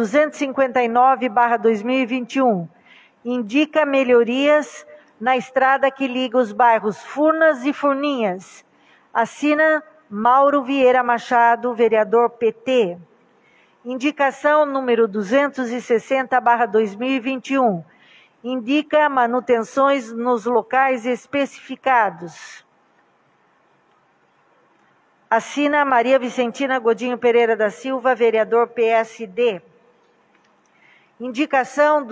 259/2021. Indica melhorias na estrada que liga os bairros Furnas e Furninhas. Assina Mauro Vieira Machado, vereador PT. Indicação número 260/2021. Indica manutenções nos locais especificados. Assina Maria Vicentina Godinho Pereira da Silva, vereador PSD. Indicação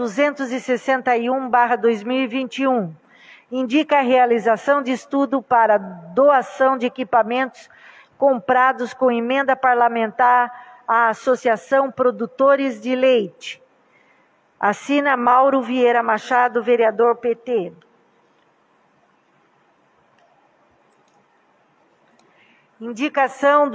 261/2021. Indica a realização de estudo para doação de equipamentos comprados com emenda parlamentar à Associação Produtores de Leite. Assina Mauro Vieira Machado, vereador PT. Indicação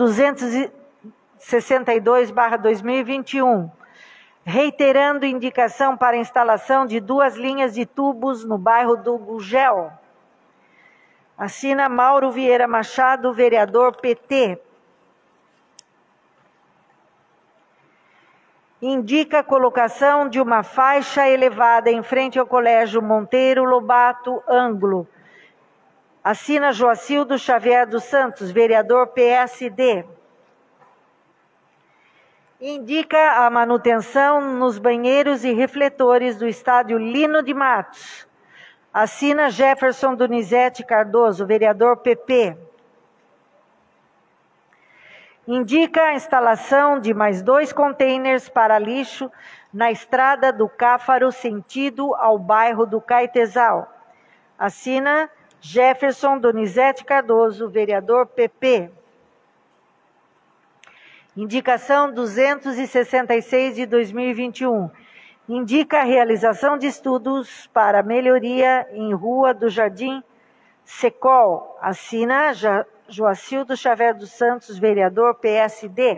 262/2021. Reiterando indicação para instalação de 2 linhas de tubos no bairro do Gugel. Assina Mauro Vieira Machado, vereador PT. Indica a colocação de uma faixa elevada em frente ao Colégio Monteiro Lobato Ângulo. Assina Joacildo Xavier dos Santos, vereador PSD. Indica a manutenção nos banheiros e refletores do estádio Lino de Matos. Assina Jefferson Donizete Cardoso, vereador PP. Indica a instalação de mais 2 containers para lixo na estrada do Cáfaro, sentido ao bairro do Caetesal. Assina Jefferson Donizete Cardoso, vereador PP. Indicação 266 de 2021. Indica a realização de estudos para melhoria em Rua do Jardim Secol. Assina Joacildo Xavier dos Santos, vereador PSD.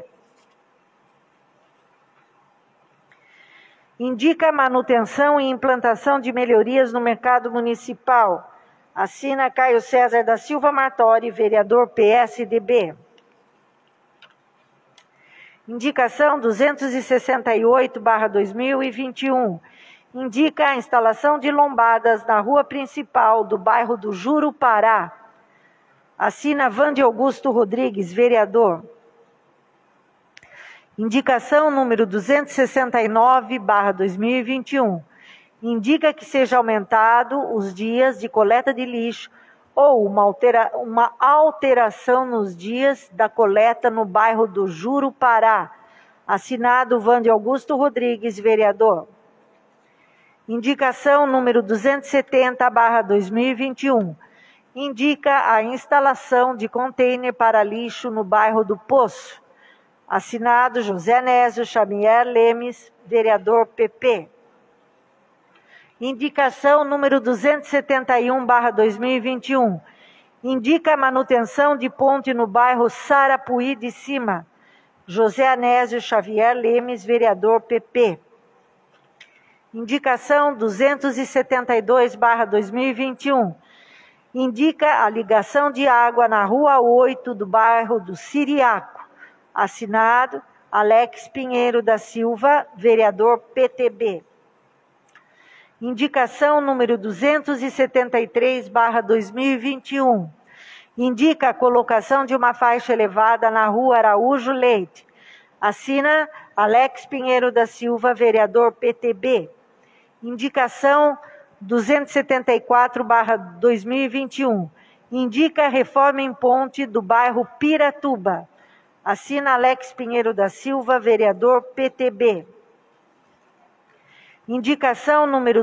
Indica a manutenção e implantação de melhorias no mercado municipal. Assina Caio César da Silva Martori, vereador PSDB. Indicação 268/2021. Indica a instalação de lombadas na rua principal do bairro do Jurupará. Assina Vande Augusto Rodrigues, vereador. Indicação número 269/2021. Indica que seja aumentado os dias de coleta de lixo ou uma alteração nos dias da coleta no bairro do Jurupará. Assinado Vande Augusto Rodrigues, vereador. Indicação número 270/2021. Indica a instalação de container para lixo no bairro do Poço. Assinado José Nésio Xavier Lemes, vereador PP. Indicação número 271/2021. Indica a manutenção de ponte no bairro Sarapuí de Cima. José Anésio Xavier Lemes, vereador PP. Indicação 272/2021. Indica a ligação de água na Rua 8 do bairro do Siriaco. Assinado Alex Pinheiro da Silva, vereador PTB. Indicação número 273/2021. Indica a colocação de uma faixa elevada na Rua Araújo Leite. Assina Alex Pinheiro da Silva, vereador PTB. Indicação 274/2021. Indica a reforma em ponte do bairro Piratuba. Assina Alex Pinheiro da Silva, vereador PTB. Indicação número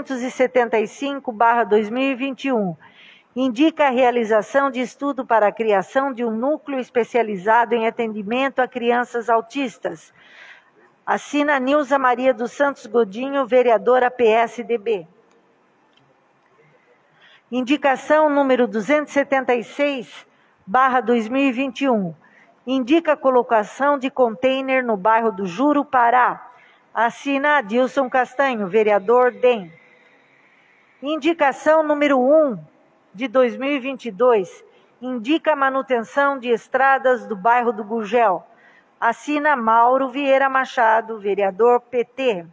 275/2021. Indica a realização de estudo para a criação de um núcleo especializado em atendimento a crianças autistas. Assina Nilza Maria dos Santos Godinho, vereadora PSDB. Indicação número 276/2021. Indica a colocação de container no bairro do Jurupará. Assina Adilson Castanho, vereador DEM. Indicação número 1 de 2022. Indica a manutenção de estradas do bairro do Gugel. Assina Mauro Vieira Machado, vereador PT.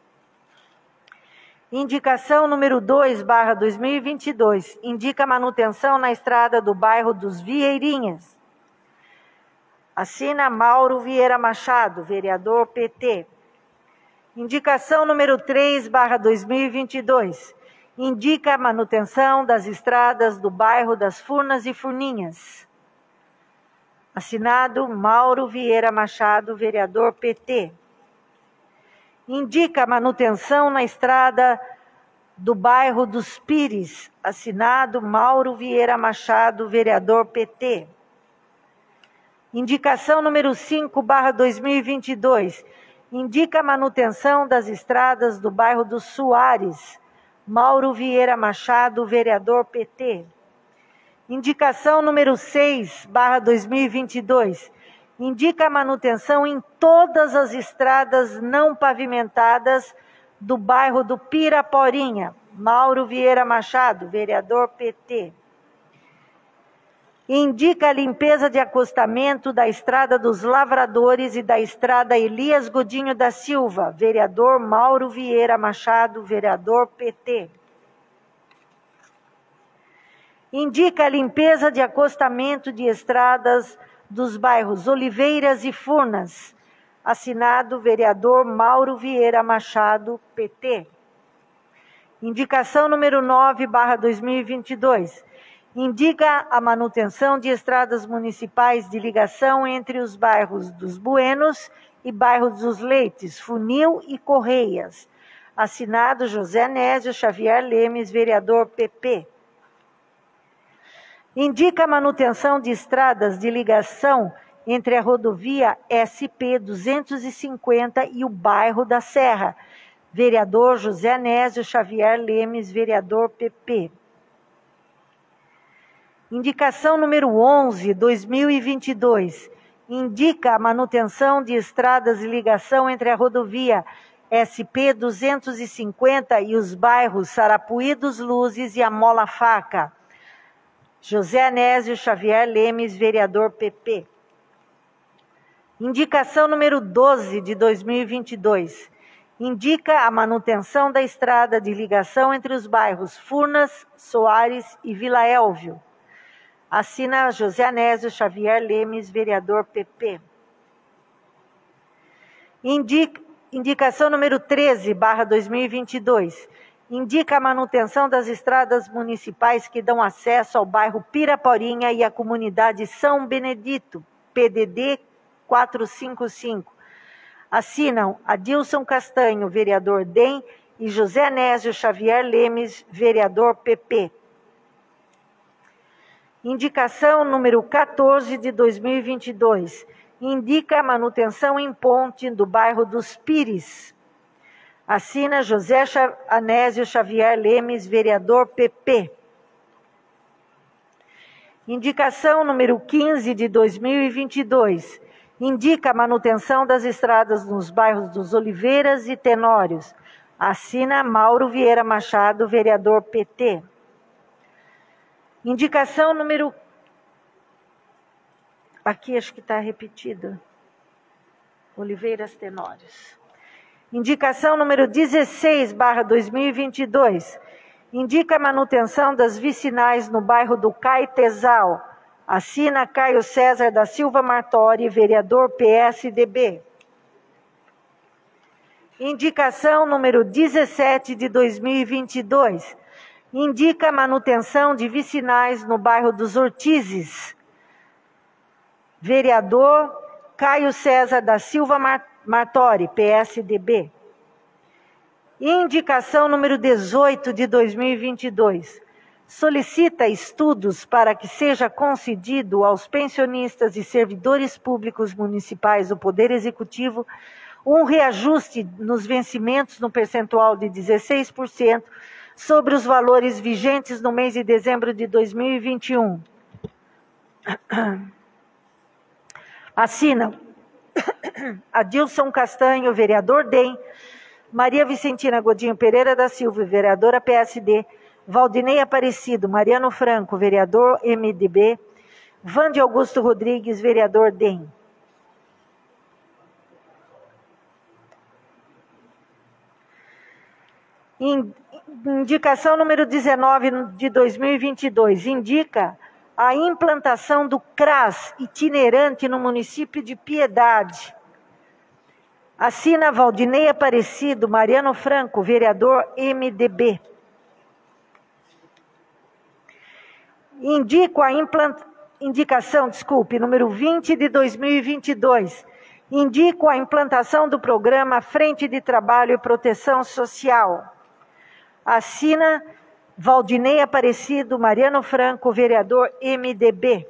Indicação número 2/2022. Indica a manutenção na estrada do bairro dos Vieirinhas. Assina Mauro Vieira Machado, vereador PT. Indicação número 3/2022. Indica a manutenção das estradas do bairro das Furnas e Furninhas. Assinado Mauro Vieira Machado, vereador PT. Indica a manutenção na estrada do bairro dos Pires. Assinado Mauro Vieira Machado, vereador PT. Indicação número 5/2022. Indica a manutenção das estradas do bairro dos Soares. Mauro Vieira Machado, vereador PT. Indicação número 6/2022. Indica a manutenção em todas as estradas não pavimentadas do bairro do Piraporinha. Mauro Vieira Machado, vereador PT. Indica a limpeza de acostamento da Estrada dos Lavradores e da Estrada Elias Godinho da Silva. Vereador Mauro Vieira Machado, vereador PT. Indica a limpeza de acostamento de estradas dos bairros Oliveiras e Furnas. Assinado vereador Mauro Vieira Machado, PT. Indicação número 9/2022. Indica a manutenção de estradas municipais de ligação entre os bairros dos Buenos e bairros dos Leites, Funil e Correias. Assinado José Nésio Xavier Lemes, vereador PP. Indica a manutenção de estradas de ligação entre a rodovia SP-250 e o bairro da Serra. Vereador José Nésio Xavier Lemes, vereador PP. Indicação número 11/2022. Indica a manutenção de estradas de ligação entre a rodovia SP-250 e os bairros Sarapuí dos Luzes e Amola Faca. José Nésio Xavier Lemes, vereador PP. Indicação número 12/2022. Indica a manutenção da estrada de ligação entre os bairros Furnas, Soares e Vila Élvio. Assina José Nésio Xavier Lemes, vereador PP. Indicação número 13/2022. Indica a manutenção das estradas municipais que dão acesso ao bairro Piraporinha e à comunidade São Benedito, PDD 455. Assinam Adilson Castanho, vereador DEM, e José Nésio Xavier Lemes, vereador PP. Indicação número 14/2022. Indica a manutenção em ponte do bairro dos Pires. Assina José Anésio Xavier Lemes, vereador PP. Indicação número 15/2022. Indica a manutenção das estradas nos bairros dos Oliveiras e Tenórios. Assina Mauro Vieira Machado, vereador PT. Indicação número... Aqui acho que está repetido. Oliveiras, Tenórios. Indicação número 16/2022. Indica a manutenção das vicinais no bairro do Caetesal. Assina Caio César da Silva Martori, vereador PSDB. Indicação número 17/2022. Indica a manutenção de vicinais no bairro dos Ortizes. Vereador Caio César da Silva Martori, PSDB. Indicação número 18/2022. Solicita estudos para que seja concedido aos pensionistas e servidores públicos municipais do Poder Executivo um reajuste nos vencimentos no percentual de 16% sobre os valores vigentes no mês de dezembro de 2021. Assinam Adilson Castanho, vereador DEM, Maria Vicentina Godinho Pereira da Silva, vereadora PSD, Valdinei Aparecido, Mariano Franco, vereador MDB, Vande Augusto Rodrigues, vereador DEM. Indicação número 19/2022. Indica a implantação do CRAS itinerante no município de Piedade. Assina Valdinei Aparecido Mariano Franco, vereador MDB. Indicação, número 20 de 2022. Indico a implantação do programa Frente de Trabalho e Proteção Social. Assina Valdinei Aparecido Mariano Franco, vereador MDB.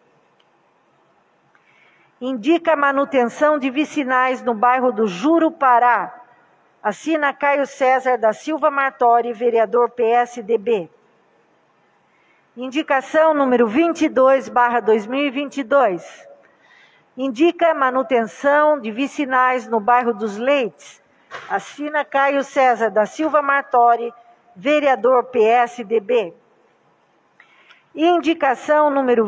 Indica a manutenção de vicinais no bairro do Jurupará. Assina Caio César da Silva Martori, vereador PSDB. Indicação número 22/2022. Indica a manutenção de vicinais no bairro dos Leites. Assina Caio César da Silva Martori, vereador PSDB. Indicação número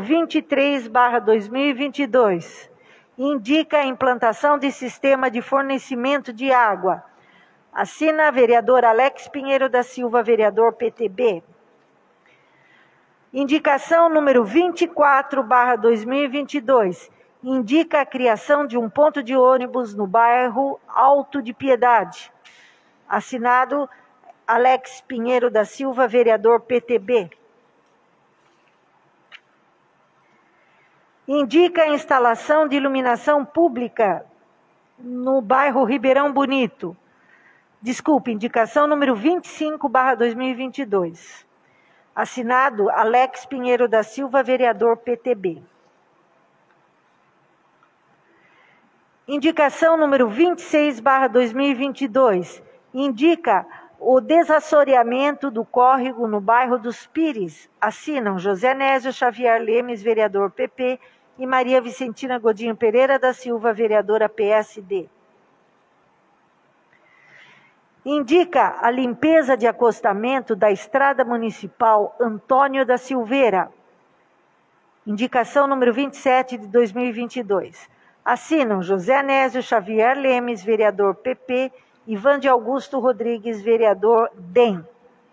23/2022. Indica a implantação de sistema de fornecimento de água. Assina vereador Alex Pinheiro da Silva, vereador PTB. Indicação número 24/2022. Indica a criação de um ponto de ônibus no bairro Alto de Piedade. Assinado Alex Pinheiro da Silva, vereador PTB. Indica a instalação de iluminação pública no bairro Ribeirão Bonito. Indicação número 25/2022. Assinado Alex Pinheiro da Silva, vereador PTB. Indicação número 26/2022. Indica o desassoreamento do córrego no bairro dos Pires. Assinam José Nésio Xavier Lemes, vereador PP, e Maria Vicentina Godinho Pereira da Silva, vereadora PSD. Indica a limpeza de acostamento da Estrada Municipal Antônio da Silveira. Indicação número 27 de 2022. Assinam José Nésio Xavier Lemes, vereador PP, Ivan de Augusto Rodrigues, vereador DEM.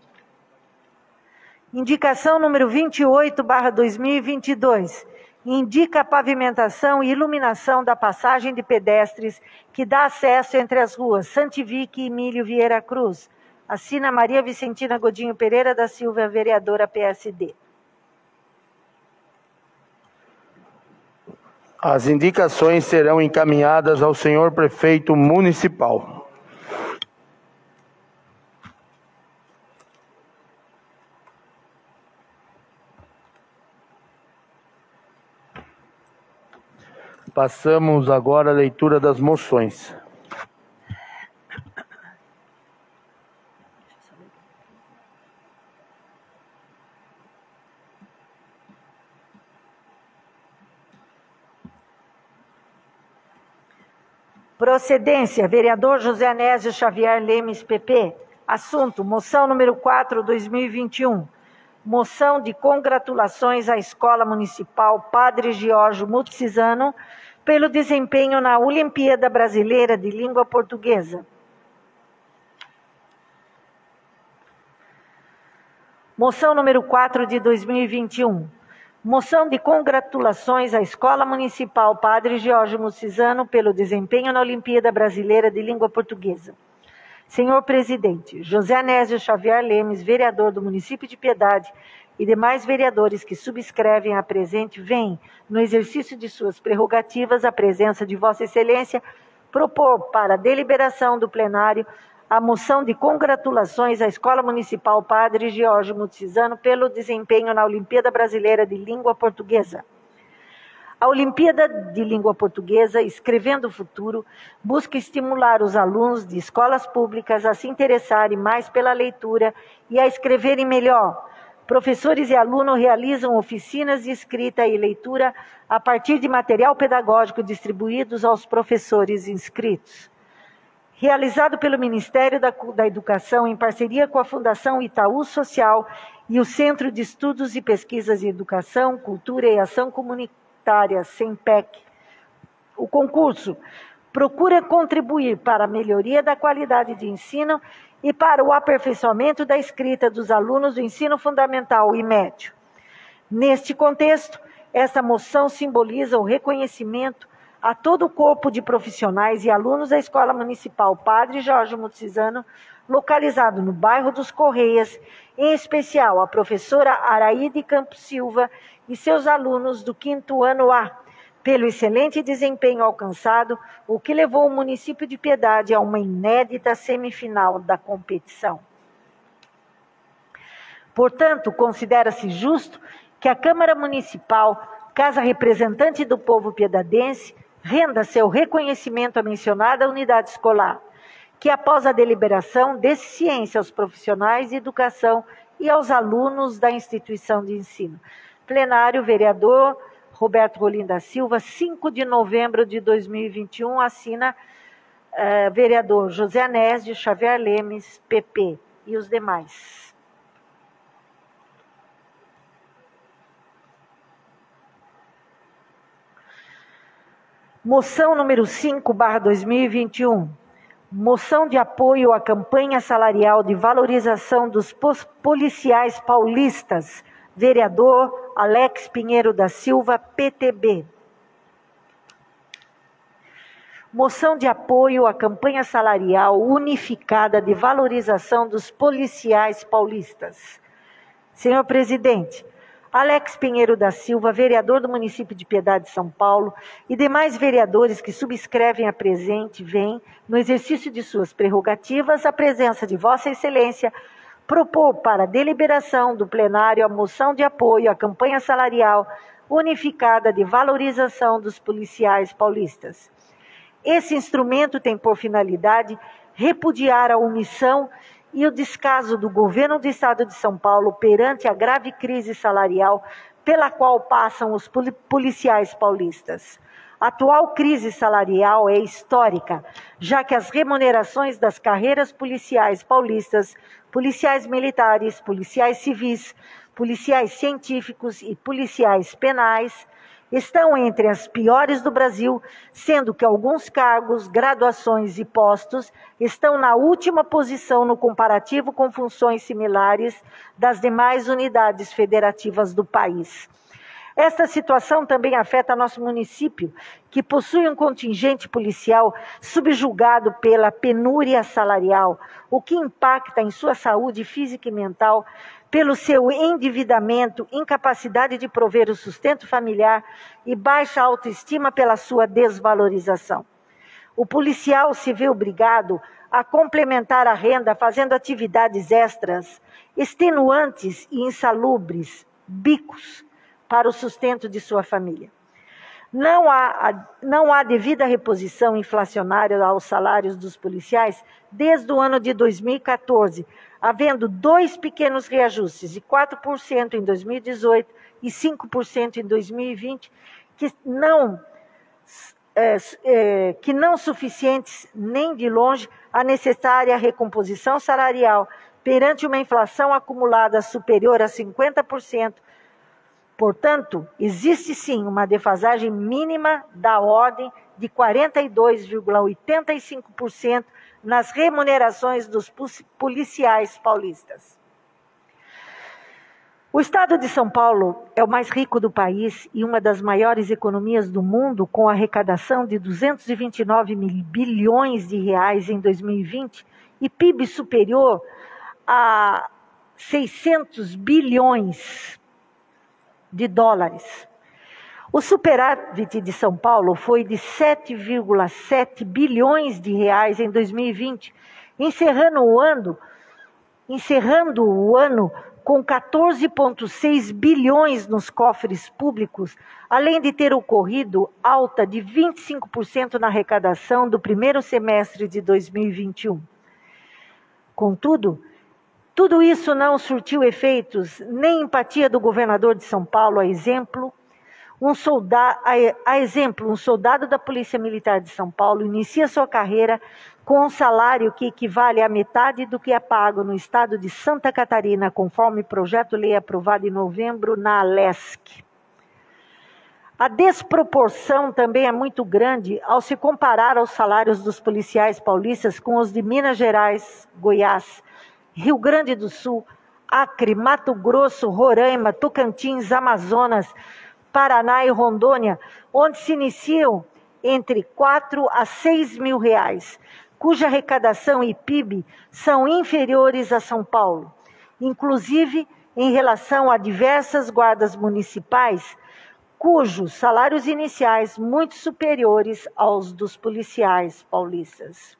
Indicação número 28/2022. Indica a pavimentação e iluminação da passagem de pedestres que dá acesso entre as ruas Santivique e Emílio Vieira Cruz. Assina Maria Vicentina Godinho Pereira da Silva, vereadora PSD. As indicações serão encaminhadas ao senhor prefeito municipal. Passamos agora à leitura das moções. Procedência, vereador José Nésio Xavier Lemes, PP. Assunto, moção número 4/2021. Moção de congratulações à Escola Municipal Padre Giorgio Mutisano pelo desempenho na Olimpíada Brasileira de Língua Portuguesa. Moção número 4 de 2021. Moção de congratulações à Escola Municipal Padre Giorgio Mutisano pelo desempenho na Olimpíada Brasileira de Língua Portuguesa. Senhor Presidente, José Nésio Xavier Lemes, vereador do município de Piedade, e demais vereadores que subscrevem a presente, vêm, no exercício de suas prerrogativas, a presença de Vossa Excelência, propor para a deliberação do plenário a moção de congratulações à Escola Municipal Padre Giorgio Mutisano pelo desempenho na Olimpíada Brasileira de Língua Portuguesa. A Olimpíada de Língua Portuguesa, Escrevendo o Futuro, busca estimular os alunos de escolas públicas a se interessarem mais pela leitura e a escreverem melhor. Professores e alunos realizam oficinas de escrita e leitura a partir de material pedagógico distribuídos aos professores inscritos. Realizado pelo Ministério da Educação em parceria com a Fundação Itaú Social e o Centro de Estudos e Pesquisas em Educação, Cultura e Ação Comunitária, SEMPEC. O concurso procura contribuir para a melhoria da qualidade de ensino e para o aperfeiçoamento da escrita dos alunos do ensino fundamental e médio. Neste contexto, esta moção simboliza o reconhecimento a todo o corpo de profissionais e alunos da Escola Municipal Padre Jorge Mutzizano, localizado no bairro dos Correias, em especial a professora Araíde Campos Silva e seus alunos do 5º ano A, pelo excelente desempenho alcançado, o que levou o município de Piedade a uma inédita semifinal da competição. Portanto, considera-se justo que a Câmara Municipal, casa representante do povo piedadense, renda seu reconhecimento à mencionada unidade escolar, que após a deliberação dê ciência aos profissionais de educação e aos alunos da instituição de ensino. Plenário, vereador Roberto Rolim da Silva, 5 de novembro de 2021, assina vereador José Anésio Xavier Lemes, PP, e os demais. Moção número 5/2021. Moção de apoio à campanha salarial de valorização dos policiais paulistas. Vereador Alex Pinheiro da Silva, PTB. Moção de apoio à campanha salarial unificada de valorização dos policiais paulistas. Senhor presidente, Alex Pinheiro da Silva, vereador do município de Piedade, São Paulo, e demais vereadores que subscrevem a presente, vêm, no exercício de suas prerrogativas, a presença de Vossa Excelência, propor para deliberação do plenário a moção de apoio à campanha salarial unificada de valorização dos policiais paulistas. Esse instrumento tem por finalidade repudiar a omissão e o descaso do governo do Estado de São Paulo perante a grave crise salarial pela qual passam os policiais paulistas. A atual crise salarial é histórica, já que as remunerações das carreiras policiais paulistas, policiais militares, policiais civis, policiais científicos e policiais penais estão entre as piores do Brasil, sendo que alguns cargos, graduações e postos estão na última posição no comparativo com funções similares das demais unidades federativas do país. Esta situação também afeta nosso município, que possui um contingente policial subjugado pela penúria salarial, o que impacta em sua saúde física e mental, pelo seu endividamento, incapacidade de prover o sustento familiar e baixa autoestima pela sua desvalorização. O policial se vê obrigado a complementar a renda fazendo atividades extras, extenuantes e insalubres, bicos, para o sustento de sua família. Não há devida reposição inflacionária aos salários dos policiais desde o ano de 2014, havendo 2 pequenos reajustes, de 4% em 2018 e 5% em 2020, que não suficientes nem de longe à necessária recomposição salarial perante uma inflação acumulada superior a 50%. Portanto, existe sim uma defasagem mínima da ordem de 42,85% nas remunerações dos policiais paulistas. O Estado de São Paulo é o mais rico do país e uma das maiores economias do mundo, com arrecadação de 229 bilhões de reais em 2020 e PIB superior a 600 bilhões de dólares. O superávit de São Paulo foi de 7,7 bilhões de reais em 2020, encerrando o ano com 14,6 bilhões nos cofres públicos, além de ter ocorrido alta de 25% na arrecadação do primeiro semestre de 2021. Contudo, tudo isso não surtiu efeitos, nem empatia do governador de São Paulo, a exemplo, um soldado da Polícia Militar de São Paulo inicia sua carreira com um salário que equivale à metade do que é pago no estado de Santa Catarina, conforme projeto-lei aprovado em novembro na Alesc. A desproporção também é muito grande ao se comparar aos salários dos policiais paulistas com os de Minas Gerais, Goiás, Rio Grande do Sul, Acre, Mato Grosso, Roraima, Tocantins, Amazonas, Paraná e Rondônia, onde se iniciam entre 4 a 6 mil reais, cuja arrecadação e PIB são inferiores a São Paulo, inclusive em relação a diversas guardas municipais, cujos salários iniciais muito superiores aos dos policiais paulistas.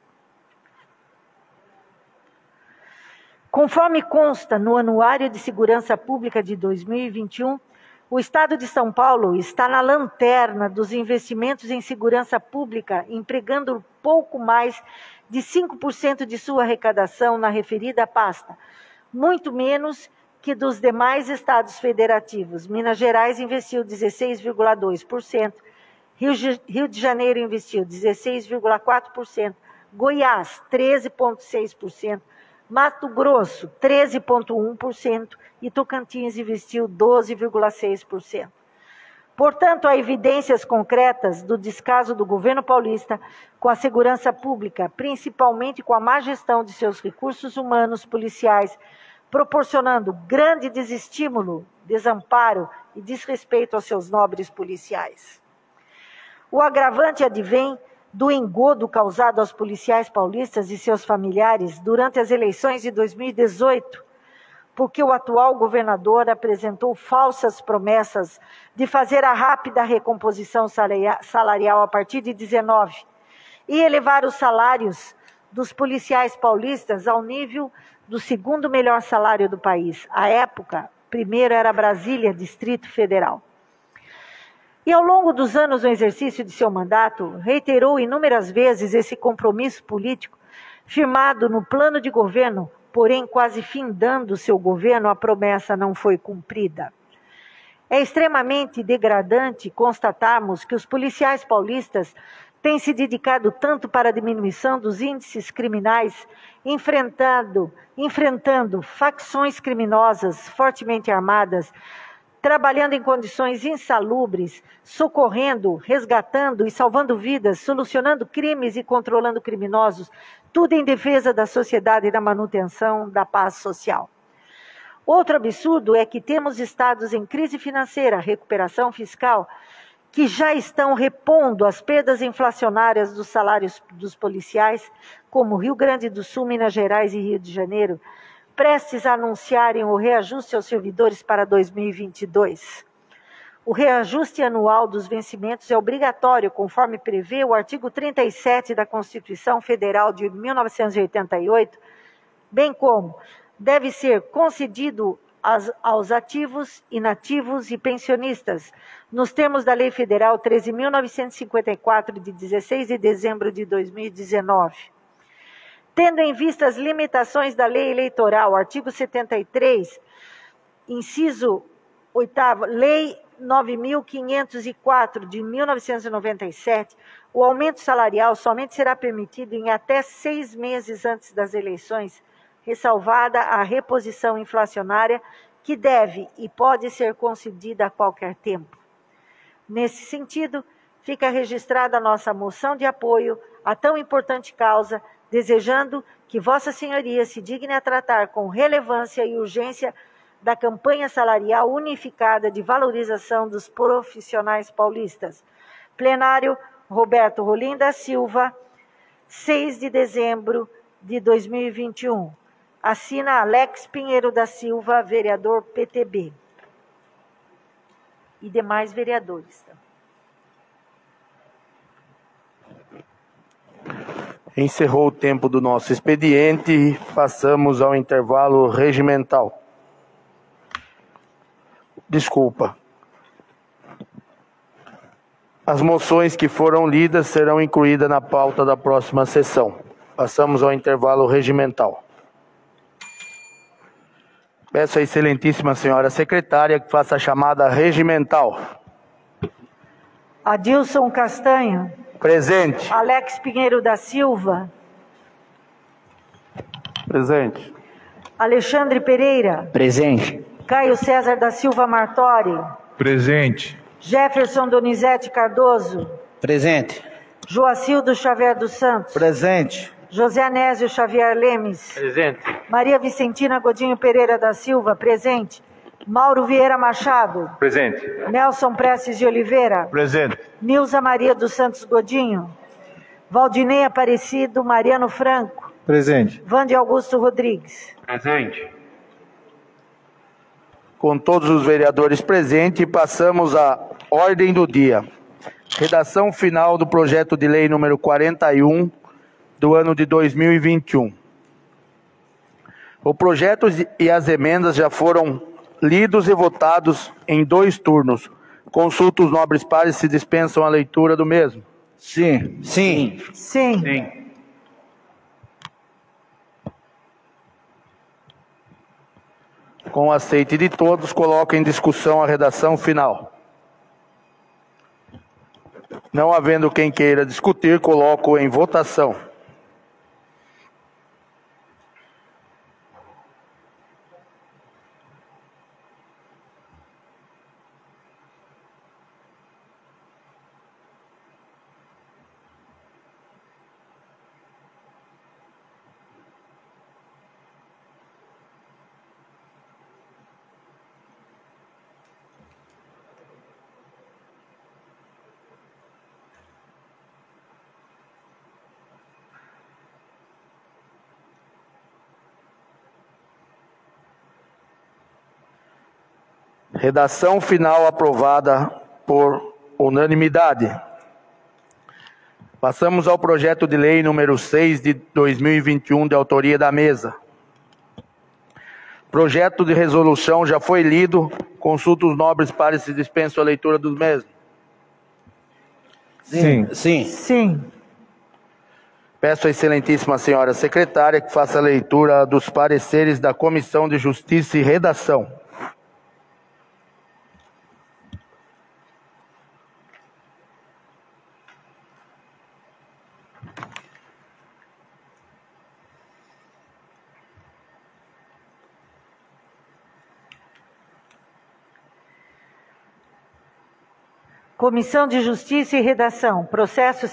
Conforme consta no Anuário de Segurança Pública de 2021, o Estado de São Paulo está na lanterna dos investimentos em segurança pública, empregando pouco mais de 5% de sua arrecadação na referida pasta, muito menos que dos demais estados federativos. Minas Gerais investiu 16,2%, Rio de Janeiro investiu 16,4%, Goiás 13,6%, Mato Grosso 13,1% e Tocantins investiu 12,6%. Portanto, há evidências concretas do descaso do governo paulista com a segurança pública, principalmente com a má gestão de seus recursos humanos policiais, proporcionando grande desestímulo, desamparo e desrespeito aos seus nobres policiais. O agravante advém do engodo causado aos policiais paulistas e seus familiares durante as eleições de 2018, porque o atual governador apresentou falsas promessas de fazer a rápida recomposição salarial a partir de 19 e elevar os salários dos policiais paulistas ao nível do segundo melhor salário do país. À época, primeiro era Brasília, Distrito Federal. E ao longo dos anos no exercício de seu mandato, reiterou inúmeras vezes esse compromisso político, firmado no plano de governo, porém quase findando seu governo, a promessa não foi cumprida. É extremamente degradante constatarmos que os policiais paulistas têm se dedicado tanto para a diminuição dos índices criminais, enfrentando facções criminosas fortemente armadas, trabalhando em condições insalubres, socorrendo, resgatando e salvando vidas, solucionando crimes e controlando criminosos, tudo em defesa da sociedade e da manutenção da paz social. Outro absurdo é que temos estados em crise financeira, recuperação fiscal, que já estão repondo as perdas inflacionárias dos salários dos policiais, como Rio Grande do Sul, Minas Gerais e Rio de Janeiro, prestes a anunciarem o reajuste aos servidores para 2022. O reajuste anual dos vencimentos é obrigatório, conforme prevê o artigo 37 da Constituição Federal de 1988, bem como deve ser concedido aos ativos, inativos e pensionistas, nos termos da Lei Federal 13.954, de 16 de dezembro de 2019. Tendo em vista as limitações da lei eleitoral, artigo 73, inciso 8º, Lei 9.504, de 1997, o aumento salarial somente será permitido em até 6 meses antes das eleições, ressalvada a reposição inflacionária, que deve e pode ser concedida a qualquer tempo. Nesse sentido, fica registrada a nossa moção de apoio a tão importante causa, desejando que Vossa Senhoria se digne a tratar com relevância e urgência da campanha salarial unificada de valorização dos profissionais paulistas. Plenário, Roberto Rolim da Silva, 6 de dezembro de 2021. Assina Alex Pinheiro da Silva, vereador PTB. E demais vereadores. Encerrou o tempo do nosso expediente e passamos ao intervalo regimental. Desculpa. As moções que foram lidas serão incluídas na pauta da próxima sessão. Passamos ao intervalo regimental. Peço à excelentíssima senhora secretária que faça a chamada regimental. Adilson Castanho. Presente. Alex Pinheiro da Silva. Presente. Alexandre Pereira. Presente. Caio César da Silva Martori. Presente. Jefferson Donizete Cardoso. Presente. Joacildo Xavier dos Santos. Presente. José Anésio Xavier Lemes. Presente. Maria Vicentina Godinho Pereira da Silva. Presente. Mauro Vieira Machado. Presente. Nelson Prestes de Oliveira. Presente. Nilza Maria dos Santos Godinho. Valdinei Aparecido Mariano Franco. Presente. Vande Augusto Rodrigues. Presente. Com todos os vereadores presentes, passamos à ordem do dia. Redação final do projeto de lei número 41 do ano de 2021. O projeto e as emendas já foram lidos e votados em 2 turnos. Consulta os nobres pares se dispensam a leitura do mesmo. Sim. Sim. Sim. Sim. Com o aceite de todos, coloco em discussão a redação final. Não havendo quem queira discutir, coloco em votação. Redação final aprovada por unanimidade. Passamos ao projeto de lei número 6 de 2021, de autoria da mesa. Projeto de resolução já foi lido. Consulta os nobres pares se dispensam a leitura dos mesmos. Sim. Sim. Sim. Peço à excelentíssima senhora secretária que faça a leitura dos pareceres da Comissão de Justiça e Redação. Comissão de Justiça e Redação, processo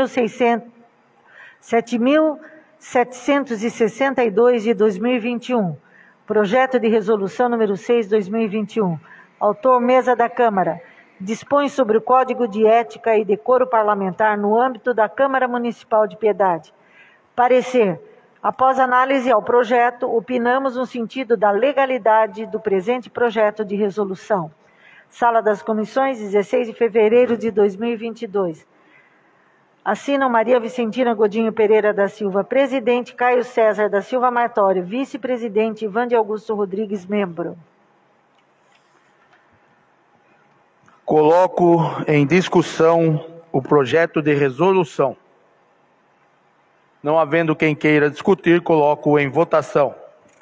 7.762 de 2021, projeto de resolução número 6 de 2021, autor mesa da Câmara, dispõe sobre o Código de Ética e Decoro Parlamentar no âmbito da Câmara Municipal de Piedade. Parecer, após análise ao projeto, opinamos no sentido da legalidade do presente projeto de resolução. Sala das Comissões, 16 de fevereiro de 2022. Assinam Maria Vicentina Godinho Pereira da Silva, presidente, Caio César da Silva Martório, vice-presidente, Vande Augusto Rodrigues, membro. Coloco em discussão o projeto de resolução. Não havendo quem queira discutir, coloco em votação.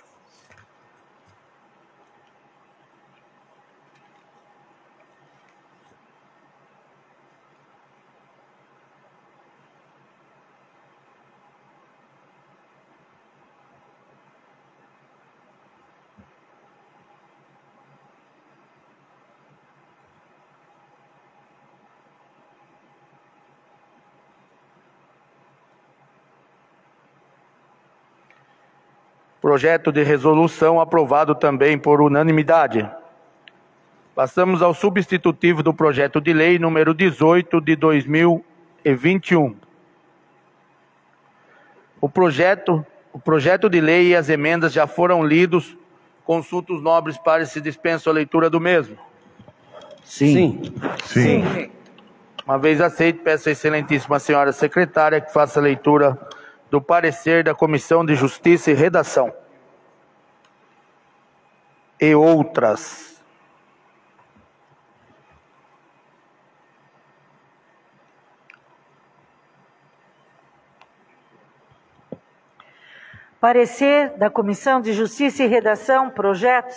Projeto de resolução aprovado também por unanimidade. Passamos ao substitutivo do projeto de lei número 18 de 2021. O projeto de lei e as emendas já foram lidos. Consulta os nobres pares se dispensam a leitura do mesmo. Sim. Sim. Uma vez aceito, peço à excelentíssima senhora secretária que faça a leitura do parecer da Comissão de Justiça e Redação. E outras. Parecer da Comissão de Justiça e Redação, projeto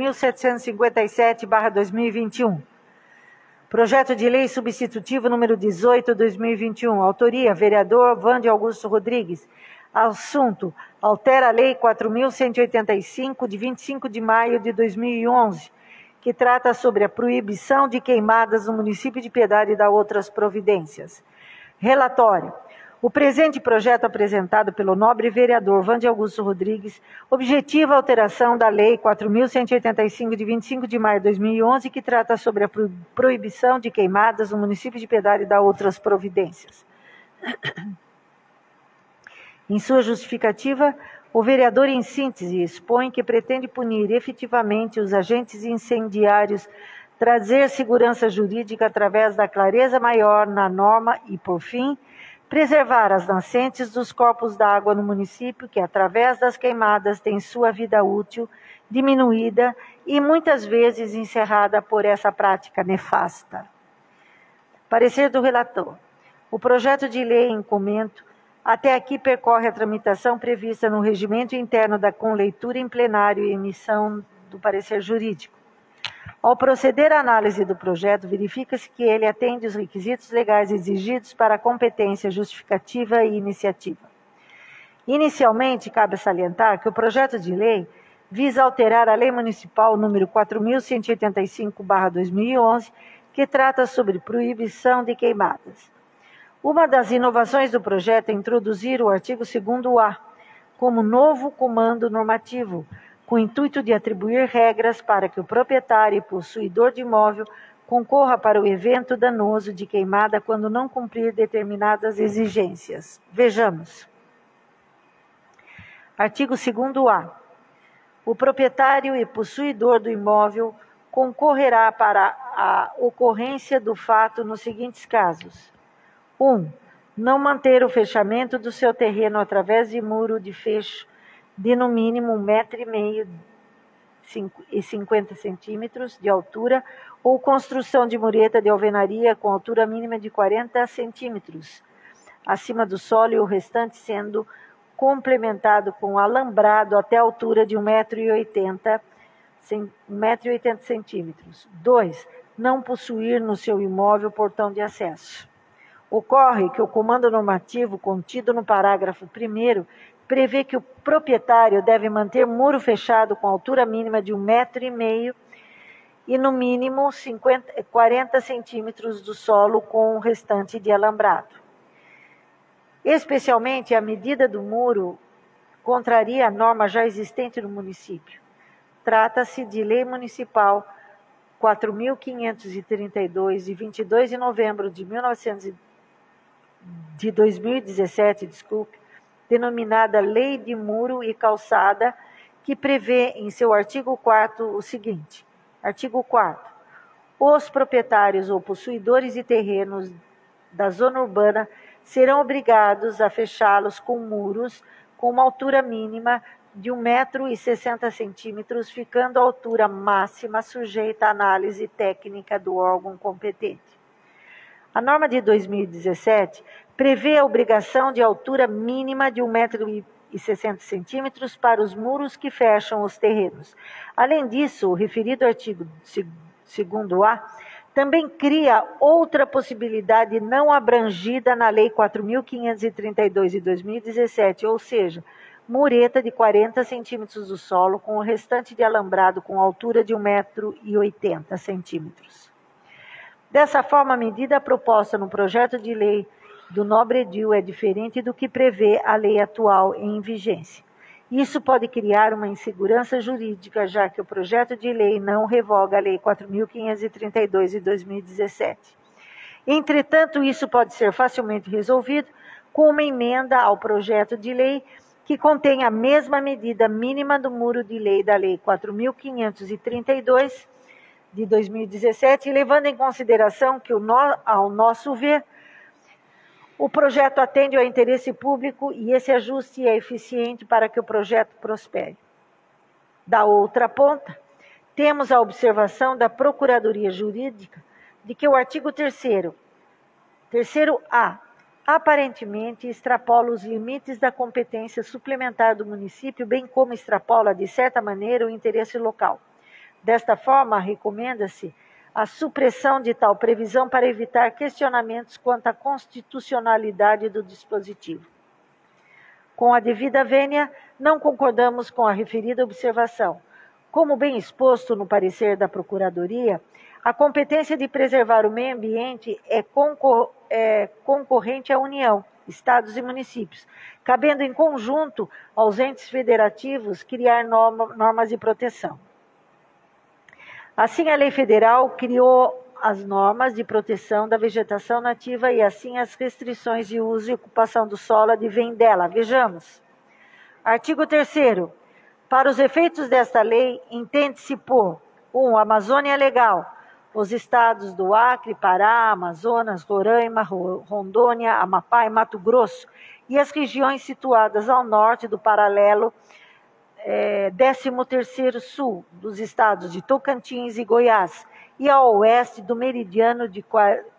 7.757/2021. Projeto de lei substitutivo número 18, 2021. Autoria, vereador Vande Augusto Rodrigues. Assunto, altera a lei 4.185, de 25 de maio de 2011, que trata sobre a proibição de queimadas no município de Piedade e da outras providências. Relatório. O presente projeto apresentado pelo nobre vereador Vande Augusto Rodrigues objetiva a alteração da Lei 4.185, de 25 de maio de 2011, que trata sobre a proibição de queimadas no município de Piedade e da outras providências. Em sua justificativa, o vereador, em síntese, expõe que pretende punir efetivamente os agentes incendiários, trazer segurança jurídica através da clareza maior na norma e, por fim, preservar as nascentes dos corpos d'água no município que, através das queimadas, têm sua vida útil diminuída e muitas vezes encerrada por essa prática nefasta. Parecer do relator. O projeto de lei em comento até aqui percorre a tramitação prevista no regimento interno com leitura em plenário e emissão do parecer jurídico. Ao proceder à análise do projeto, verifica-se que ele atende os requisitos legais exigidos para a competência justificativa e iniciativa. Inicialmente, cabe salientar que o projeto de lei visa alterar a Lei Municipal número 4.185/2011, que trata sobre proibição de queimadas. Uma das inovações do projeto é introduzir o artigo 2º-A como novo comando normativo, com o intuito de atribuir regras para que o proprietário e possuidor de imóvel concorra para o evento danoso de queimada quando não cumprir determinadas exigências. Vejamos. Artigo 2º-A. O proprietário e possuidor do imóvel concorrerá para a ocorrência do fato nos seguintes casos. 1. Não manter o fechamento do seu terreno através de muro de fecho de no mínimo 1,5 m e 50 centímetros de altura ou construção de mureta de alvenaria com altura mínima de 40 centímetros acima do solo e o restante sendo complementado com alambrado até a altura de 1,80 m. 2. Não possuir no seu imóvel portão de acesso. Ocorre que o comando normativo contido no parágrafo 1º prevê que o proprietário deve manter muro fechado com altura mínima de 1,5 m e no mínimo 40 centímetros do solo com o restante de alambrado. Especialmente, a medida do muro contraria a norma já existente no município. Trata-se de Lei Municipal 4.532, de 22 de novembro de 2017, denominada Lei de Muro e Calçada, que prevê em seu artigo 4º o seguinte. Artigo 4º. Os proprietários ou possuidores de terrenos da zona urbana serão obrigados a fechá-los com muros com uma altura mínima de 1,60 m, ficando a altura máxima sujeita à análise técnica do órgão competente. A norma de 2017 prevê a obrigação de altura mínima de 1,60 m para os muros que fecham os terrenos. Além disso, o referido artigo 2º-A também cria outra possibilidade não abrangida na Lei 4.532 de 2017, ou seja, mureta de 40 centímetros do solo com o restante de alambrado com altura de 1,80 m. Dessa forma, a medida proposta no projeto de lei do nobre edil é diferente do que prevê a lei atual em vigência. Isso pode criar uma insegurança jurídica, já que o projeto de lei não revoga a Lei 4.532 de 2017. Entretanto, isso pode ser facilmente resolvido com uma emenda ao projeto de lei que contém a mesma medida mínima do muro de lei da Lei 4.532 de 2017, levando em consideração que, ao nosso ver, o projeto atende ao interesse público e esse ajuste é eficiente para que o projeto prospere. Da outra ponta, temos a observação da Procuradoria Jurídica de que o artigo 3º-A, aparentemente extrapola os limites da competência suplementar do município, bem como extrapola, de certa maneira, o interesse local. Desta forma, recomenda-se a supressão de tal previsão para evitar questionamentos quanto à constitucionalidade do dispositivo. Com a devida vênia, não concordamos com a referida observação. Como bem exposto no parecer da Procuradoria, a competência de preservar o meio ambiente é concorrente à União, estados e municípios, cabendo em conjunto aos entes federativos criar normas de proteção. Assim, a lei federal criou as normas de proteção da vegetação nativa e assim as restrições de uso e ocupação do solo advêm dela. Vejamos. Artigo 3º. Para os efeitos desta lei, entende-se por 1. Amazônia Legal, os estados do Acre, Pará, Amazonas, Roraima, Rondônia, Amapá e Mato Grosso, e as regiões situadas ao norte do paralelo 13º Sul, dos estados de Tocantins e Goiás, e ao oeste do meridiano de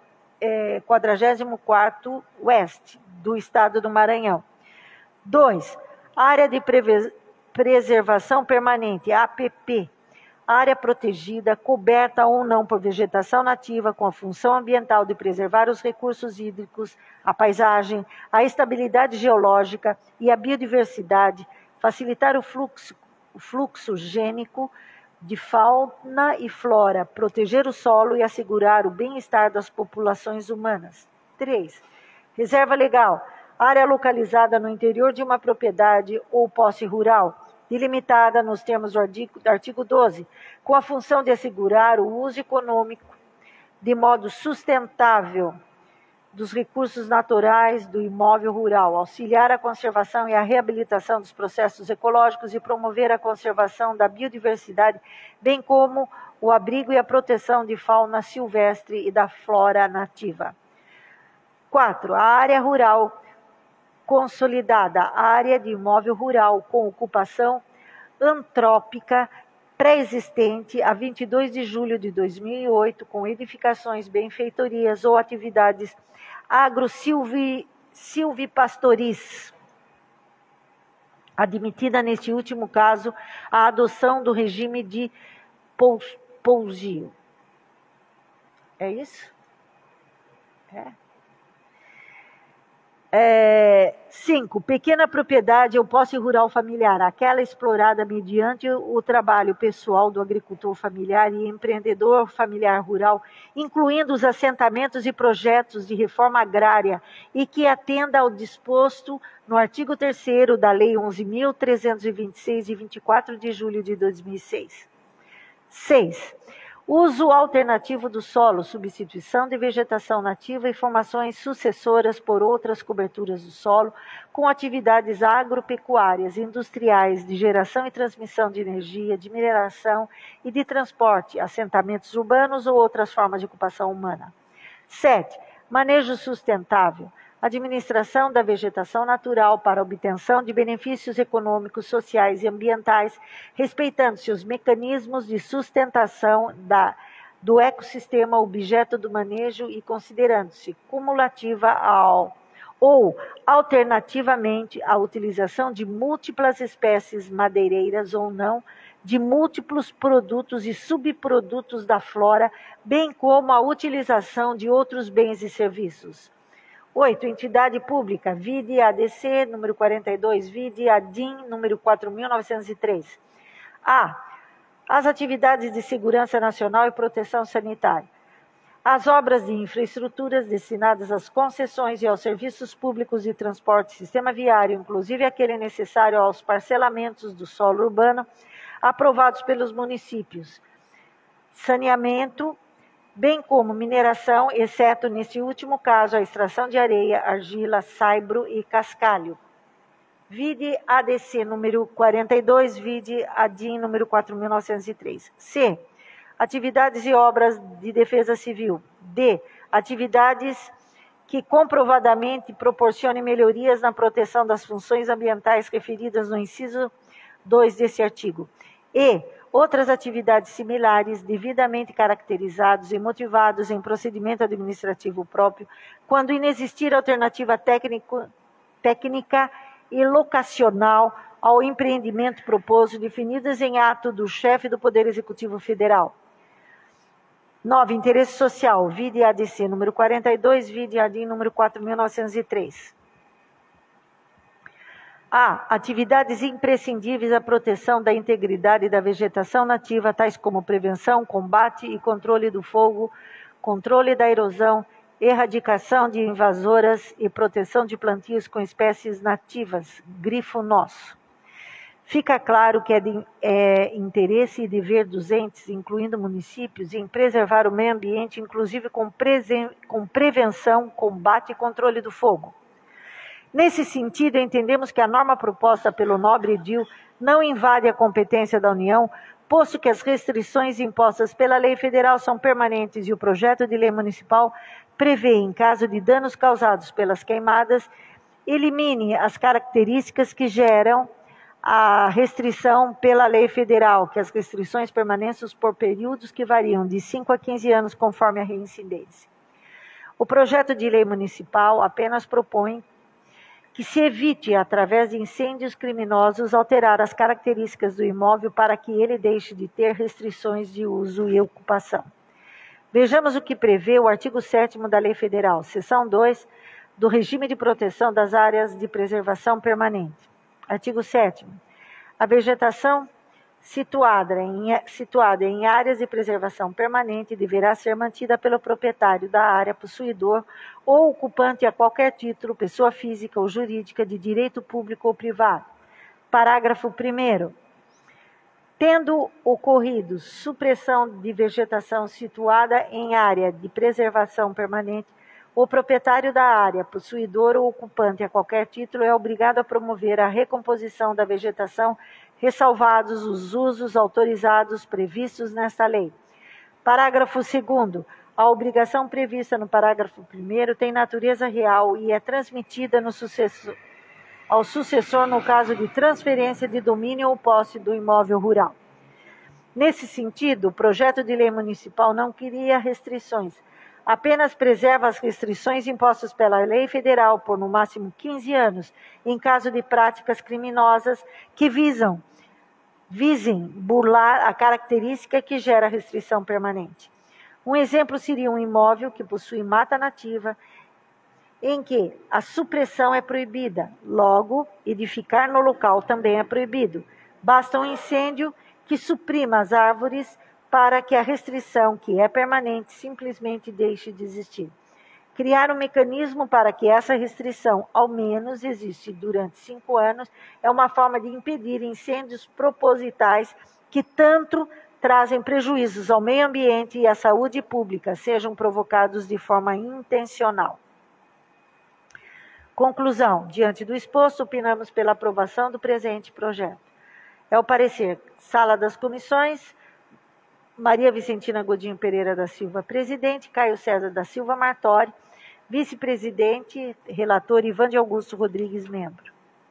44º Oeste, do estado do Maranhão. 2. Área de Preservação Permanente, APP, área protegida, coberta ou não por vegetação nativa, com a função ambiental de preservar os recursos hídricos, a paisagem, a estabilidade geológica e a biodiversidade, facilitar o fluxo gênico de fauna e flora, proteger o solo e assegurar o bem-estar das populações humanas. 3. Reserva legal, área localizada no interior de uma propriedade ou posse rural, delimitada nos termos do artigo 12, com a função de assegurar o uso econômico de modo sustentável dos recursos naturais do imóvel rural, auxiliar a conservação e a reabilitação dos processos ecológicos e promover a conservação da biodiversidade, bem como o abrigo e a proteção de fauna silvestre e da flora nativa. 4. A área rural consolidada, área de imóvel rural com ocupação antrópica pré-existente a 22 de julho de 2008, com edificações, benfeitorias ou atividades agro-silvipastoris, admitida neste último caso a adoção do regime de pousio. É isso? 5. Pequena propriedade ou posse rural familiar, aquela explorada mediante o trabalho pessoal do agricultor familiar e empreendedor familiar rural, incluindo os assentamentos e projetos de reforma agrária e que atenda ao disposto no artigo 3º da Lei 11.326, de 24 de julho de 2006. 6. Uso alternativo do solo, substituição de vegetação nativa e formações sucessoras por outras coberturas do solo, com atividades agropecuárias, industriais, de geração e transmissão de energia, de mineração e de transporte, assentamentos urbanos ou outras formas de ocupação humana. 7. Manejo sustentável. Administração da vegetação natural para obtenção de benefícios econômicos, sociais e ambientais, respeitando-se os mecanismos de sustentação do ecossistema objeto do manejo e considerando-se cumulativa ou alternativamente a utilização de múltiplas espécies madeireiras ou não, de múltiplos produtos e subprodutos da flora, bem como a utilização de outros bens e serviços. 8. Entidade pública, vide ADC, número 42, vide ADIM, número 4.903. A. As atividades de segurança nacional e proteção sanitária. As obras de infraestruturas destinadas às concessões e aos serviços públicos de transporte e sistema viário, inclusive aquele necessário aos parcelamentos do solo urbano, aprovados pelos municípios. Saneamento, bem como mineração, exceto neste último caso a extração de areia, argila, saibro e cascalho. Vide ADC número 42, vide ADIM número 4.903. C. Atividades e obras de defesa civil. D. Atividades que comprovadamente proporcionem melhorias na proteção das funções ambientais referidas no inciso 2 desse artigo. E. Outras atividades similares, devidamente caracterizados e motivados em procedimento administrativo próprio, quando inexistir alternativa técnica e locacional ao empreendimento proposto, definidas em ato do chefe do Poder Executivo Federal. 9. Interesse social, vide ADC número 42, vide ADIM número 4.903. A. Atividades imprescindíveis à proteção da integridade da vegetação nativa, tais como prevenção, combate e controle do fogo, controle da erosão erradicação de invasoras e proteção de plantios com espécies nativas, grifo nosso. Fica claro que é interesse e dever dos entes, incluindo municípios, em preservar o meio ambiente, inclusive com prevenção, combate e controle do fogo. Nesse sentido, entendemos que a norma proposta pelo nobre edil não invade a competência da União, posto que as restrições impostas pela lei federal são permanentes e o projeto de lei municipal prevê, em caso de danos causados pelas queimadas, elimine as características que geram a restrição pela lei federal, que as restrições permanecem por períodos que variam de 5 a 15 anos, conforme a reincidência. O projeto de lei municipal apenas propõe que se evite, através de incêndios criminosos, alterar as características do imóvel para que ele deixe de ter restrições de uso e ocupação. Vejamos o que prevê o artigo 7º da Lei Federal, seção 2, do regime de proteção das áreas de preservação permanente. Artigo 7º. A vegetação situada em áreas de preservação permanente deverá ser mantida pelo proprietário da área, possuidor ou ocupante a qualquer título, pessoa física ou jurídica de direito público ou privado. Parágrafo 1º. Tendo ocorrido supressão de vegetação situada em área de preservação permanente, o proprietário da área, possuidor ou ocupante a qualquer título, é obrigado a promover a recomposição da vegetação, ressalvados os usos autorizados previstos nesta lei. Parágrafo 2º. A obrigação prevista no parágrafo 1º tem natureza real e é transmitida ao sucessor no caso de transferência de domínio ou posse do imóvel rural. Nesse sentido, o projeto de lei municipal não cria restrições, apenas preserva as restrições impostas pela lei federal por no máximo 15 anos, em caso de práticas criminosas que visem burlar a característica que gera restrição permanente. Um exemplo seria um imóvel que possui mata nativa, em que a supressão é proibida, logo, edificar no local também é proibido. Basta um incêndio que suprima as árvores para que a restrição, que é permanente, simplesmente deixe de existir. Criar um mecanismo para que essa restrição, ao menos, existe durante 5 anos, é uma forma de impedir incêndios propositais que tanto trazem prejuízos ao meio ambiente e à saúde pública, sejam provocados de forma intencional. Conclusão. Diante do exposto, opinamos pela aprovação do presente projeto. É o parecer. Sala das Comissões, Maria Vicentina Godinho Pereira da Silva, presidente, Caio César da Silva Martori, vice-presidente, relator Ivan de Augusto Rodrigues, membro.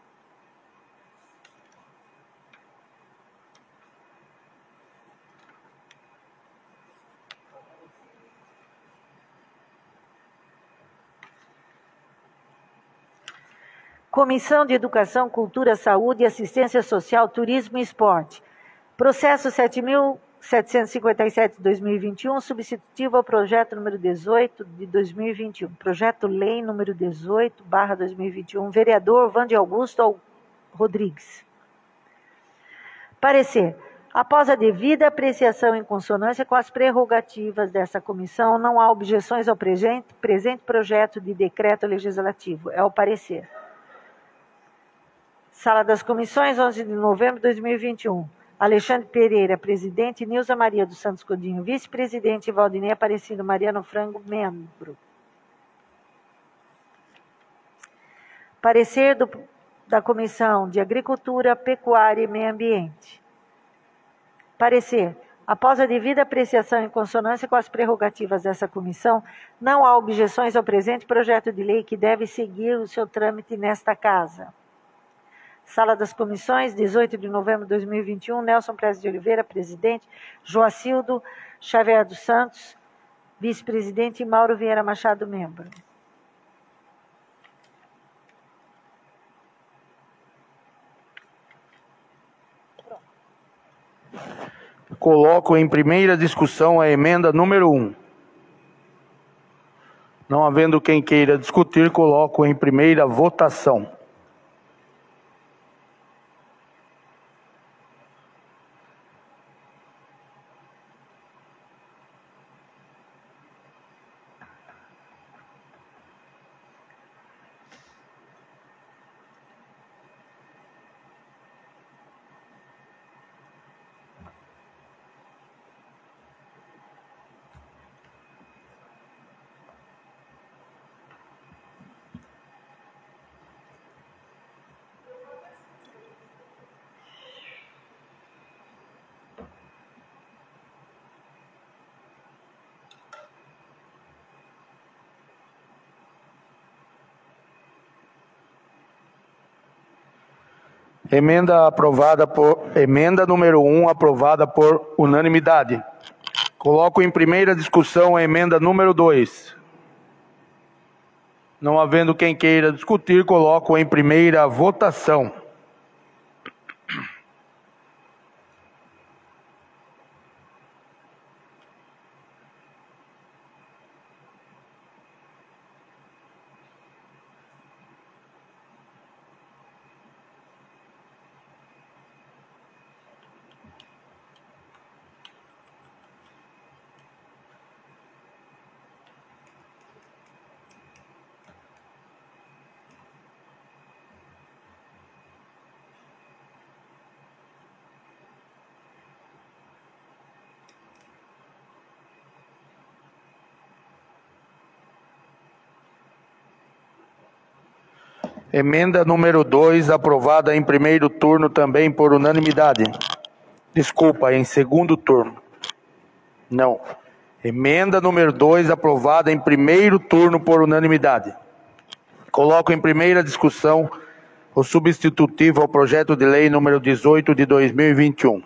Comissão de Educação, Cultura, Saúde, Assistência Social, Turismo e Esporte. Processo 7.757 de 2021, substitutivo ao projeto número 18 de 2021. Projeto-lei número 18/2021. Vereador Ivan de Augusto Rodrigues. Parecer. Após a devida apreciação em consonância com as prerrogativas dessa comissão, não há objeções ao presente projeto de decreto legislativo. É o parecer. Sala das Comissões, 11 de novembro de 2021. Alexandre Pereira, presidente. Nilza Maria dos Santos Godinho, vice-presidente. Valdinei Aparecido Mariano Frango, membro. Parecer da Comissão de Agricultura, Pecuária e Meio Ambiente. Parecer. Após a devida apreciação em consonância com as prerrogativas dessa comissão, não há objeções ao presente projeto de lei que deve seguir o seu trâmite nesta Casa. Sala das Comissões, 18 de novembro de 2021, Nelson Prestes de Oliveira, presidente, Joacildo Xavier dos Santos, vice-presidente, e Mauro Vieira Machado, membro. Coloco em primeira discussão a emenda número 1. Não havendo quem queira discutir, coloco em primeira votação. Emenda número 1, aprovada por unanimidade. Coloco em primeira discussão a emenda número 2. Não havendo quem queira discutir, coloco em primeira votação. Emenda número 2, aprovada em primeiro turno também por unanimidade. Desculpa, em segundo turno. Não. Emenda número 2, aprovada em primeiro turno por unanimidade. Coloco em primeira discussão o substitutivo ao projeto de lei número 18 de 2021.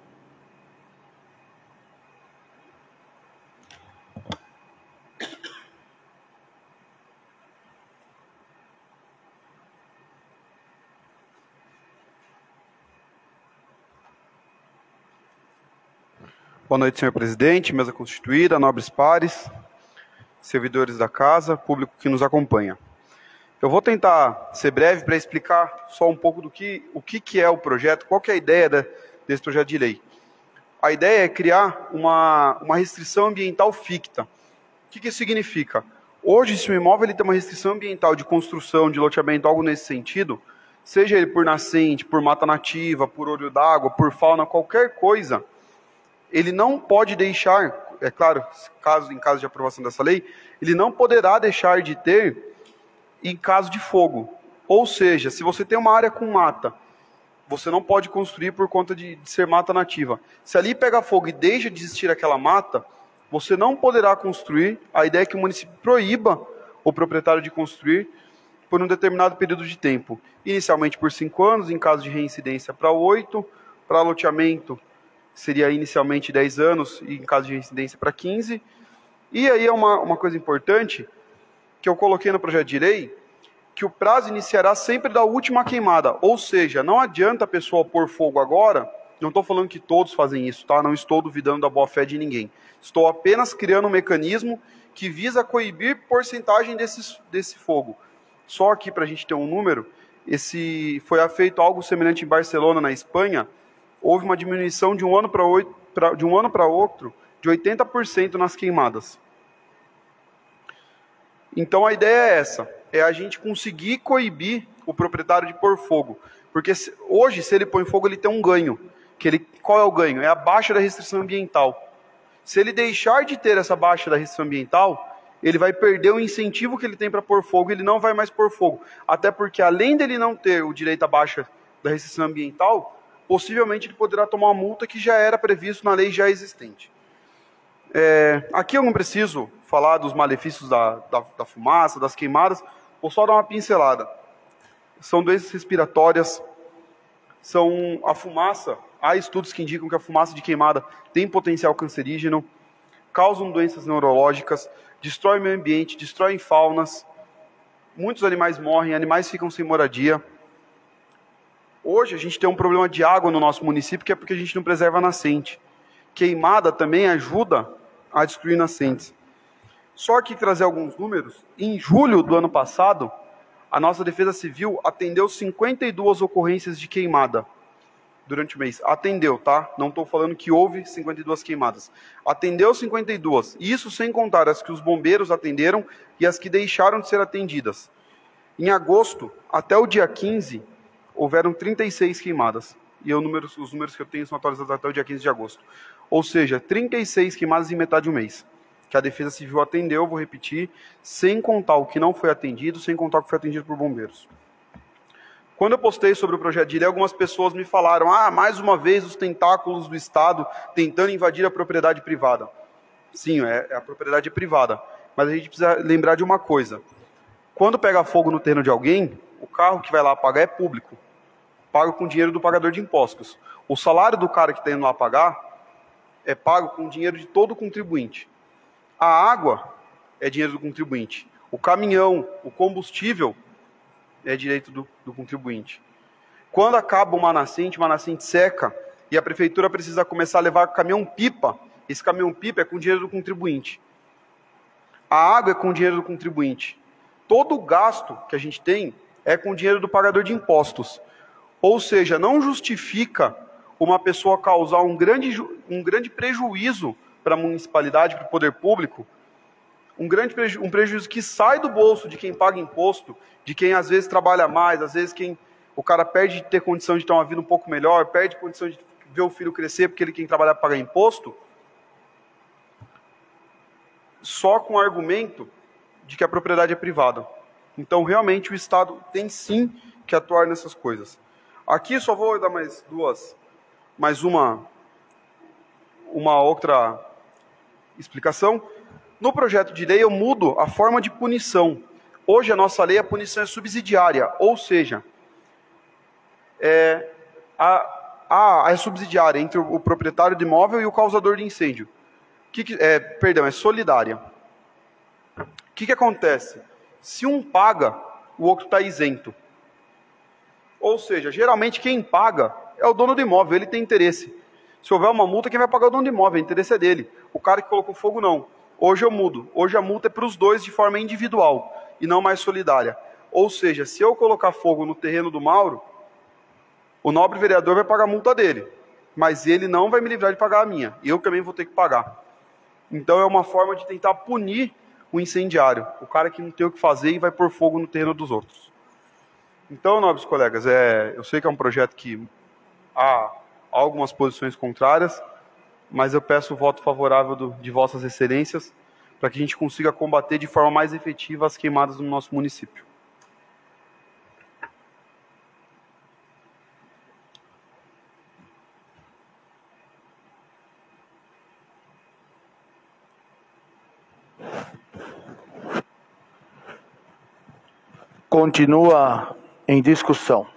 Boa noite, senhor presidente, mesa constituída, nobres pares, servidores da casa, público que nos acompanha. Eu vou tentar ser breve para explicar só um pouco o que é o projeto, qual que é a ideia desse projeto de lei. A ideia é criar uma restrição ambiental ficta. O que isso significa? Hoje, se o imóvel ele tem uma restrição ambiental de construção, de loteamento, algo nesse sentido, seja ele por nascente, por mata nativa, por olho d'água, por fauna, qualquer coisa, ele não pode deixar, é claro, em caso de aprovação dessa lei, ele não poderá deixar de ter em caso de fogo. Ou seja, se você tem uma área com mata, você não pode construir por conta de ser mata nativa. Se ali pega fogo e deixa de existir aquela mata, você não poderá construir. A ideia é que o município proíba o proprietário de construir por um determinado período de tempo. Inicialmente por 5 anos, em caso de reincidência para 8, para loteamento seria inicialmente 10 anos, e em caso de reincidência para 15. E aí é uma coisa importante, que eu coloquei no projeto de lei, que o prazo iniciará sempre da última queimada. Ou seja, não adianta a pessoa pôr fogo agora, não estou falando que todos fazem isso, tá? Não estou duvidando da boa-fé de ninguém. Estou apenas criando um mecanismo que visa coibir porcentagem desse fogo. Só aqui, para a gente ter um número, foi feito algo semelhante em Barcelona, na Espanha. Houve uma diminuição de um ano para outro de 80% nas queimadas. Então a ideia é essa, é a gente conseguir coibir o proprietário de pôr fogo. Porque hoje, se ele põe fogo, ele tem um ganho. Qual é o ganho? É a baixa da restrição ambiental. Se ele deixar de ter essa baixa da restrição ambiental, ele vai perder o incentivo que ele tem para pôr fogo, ele não vai mais pôr fogo. Até porque, além dele não ter o direito à baixa da restrição ambiental, possivelmente ele poderá tomar uma multa que já era previsto na lei já existente. Aqui eu não preciso falar dos malefícios da fumaça, das queimadas, vou só dar uma pincelada. São doenças respiratórias, a fumaça, há estudos que indicam que a fumaça de queimada tem potencial cancerígeno, causam doenças neurológicas, destrói o meio ambiente, destrói faunas, muitos animais morrem, animais ficam sem moradia. Hoje a gente tem um problema de água no nosso município, que é porque a gente não preserva a nascente. Queimada também ajuda a destruir nascentes. Só que trazer alguns números, em julho do ano passado, a nossa Defesa Civil atendeu 52 ocorrências de queimada durante o mês. Atendeu, tá? Não estou falando que houve 52 queimadas. Atendeu 52. Isso sem contar as que os bombeiros atenderam e as que deixaram de ser atendidas. Em agosto, até o dia 15, houveram 36 queimadas. E os números que eu tenho são atualizados até o dia 15 de agosto. Ou seja, 36 queimadas em metade de um mês. Que a Defesa Civil atendeu, vou repetir, sem contar o que não foi atendido, sem contar o que foi atendido por bombeiros. Quando eu postei sobre o projeto de lei, algumas pessoas me falaram, mais uma vez os tentáculos do Estado tentando invadir a propriedade privada. Sim, a propriedade é privada. Mas a gente precisa lembrar de uma coisa. Quando pega fogo no terreno de alguém, o carro que vai lá apagar é público. pago com dinheiro do pagador de impostos. O salário do cara que está indo lá pagar é pago com dinheiro de todo contribuinte. A água é dinheiro do contribuinte. O caminhão, o combustível é direito do contribuinte. Quando acaba uma nascente seca, e a prefeitura precisa começar a levar caminhão-pipa, esse caminhão-pipa é com dinheiro do contribuinte. A água é com dinheiro do contribuinte. Todo o gasto que a gente tem é com dinheiro do pagador de impostos. Ou seja, não justifica uma pessoa causar um grande prejuízo para a municipalidade, para o poder público, um prejuízo que sai do bolso de quem paga imposto, de quem às vezes trabalha mais, às vezes o cara perde de ter condição de ter uma vida um pouco melhor, perde condição de ver o filho crescer porque ele quem trabalha paga imposto, só com o argumento de que a propriedade é privada. Então, realmente, o Estado tem sim que atuar nessas coisas. Aqui só vou dar mais uma outra explicação. No projeto de lei eu mudo a forma de punição. Hoje a nossa lei, a punição é subsidiária, ou seja, é subsidiária entre o proprietário do imóvel e o causador de incêndio. É solidária. O que acontece? Se um paga, o outro está isento. Ou seja, geralmente quem paga é o dono do imóvel, ele tem interesse. Se houver uma multa, quem vai pagar é o dono do imóvel, o interesse é dele. O cara que colocou fogo, não. Hoje eu mudo. Hoje a multa é para os dois de forma individual e não mais solidária. Ou seja, se eu colocar fogo no terreno do Mauro, o nobre vereador vai pagar a multa dele, mas ele não vai me livrar de pagar a minha. Eu também vou ter que pagar. Então é uma forma de tentar punir o incendiário, o cara que não tem o que fazer e vai pôr fogo no terreno dos outros. Então, nobres colegas, eu sei que é um projeto que há algumas posições contrárias, mas eu peço o voto favorável de vossas excelências para que a gente consiga combater de forma mais efetiva as queimadas no nosso município. Continua em discussão.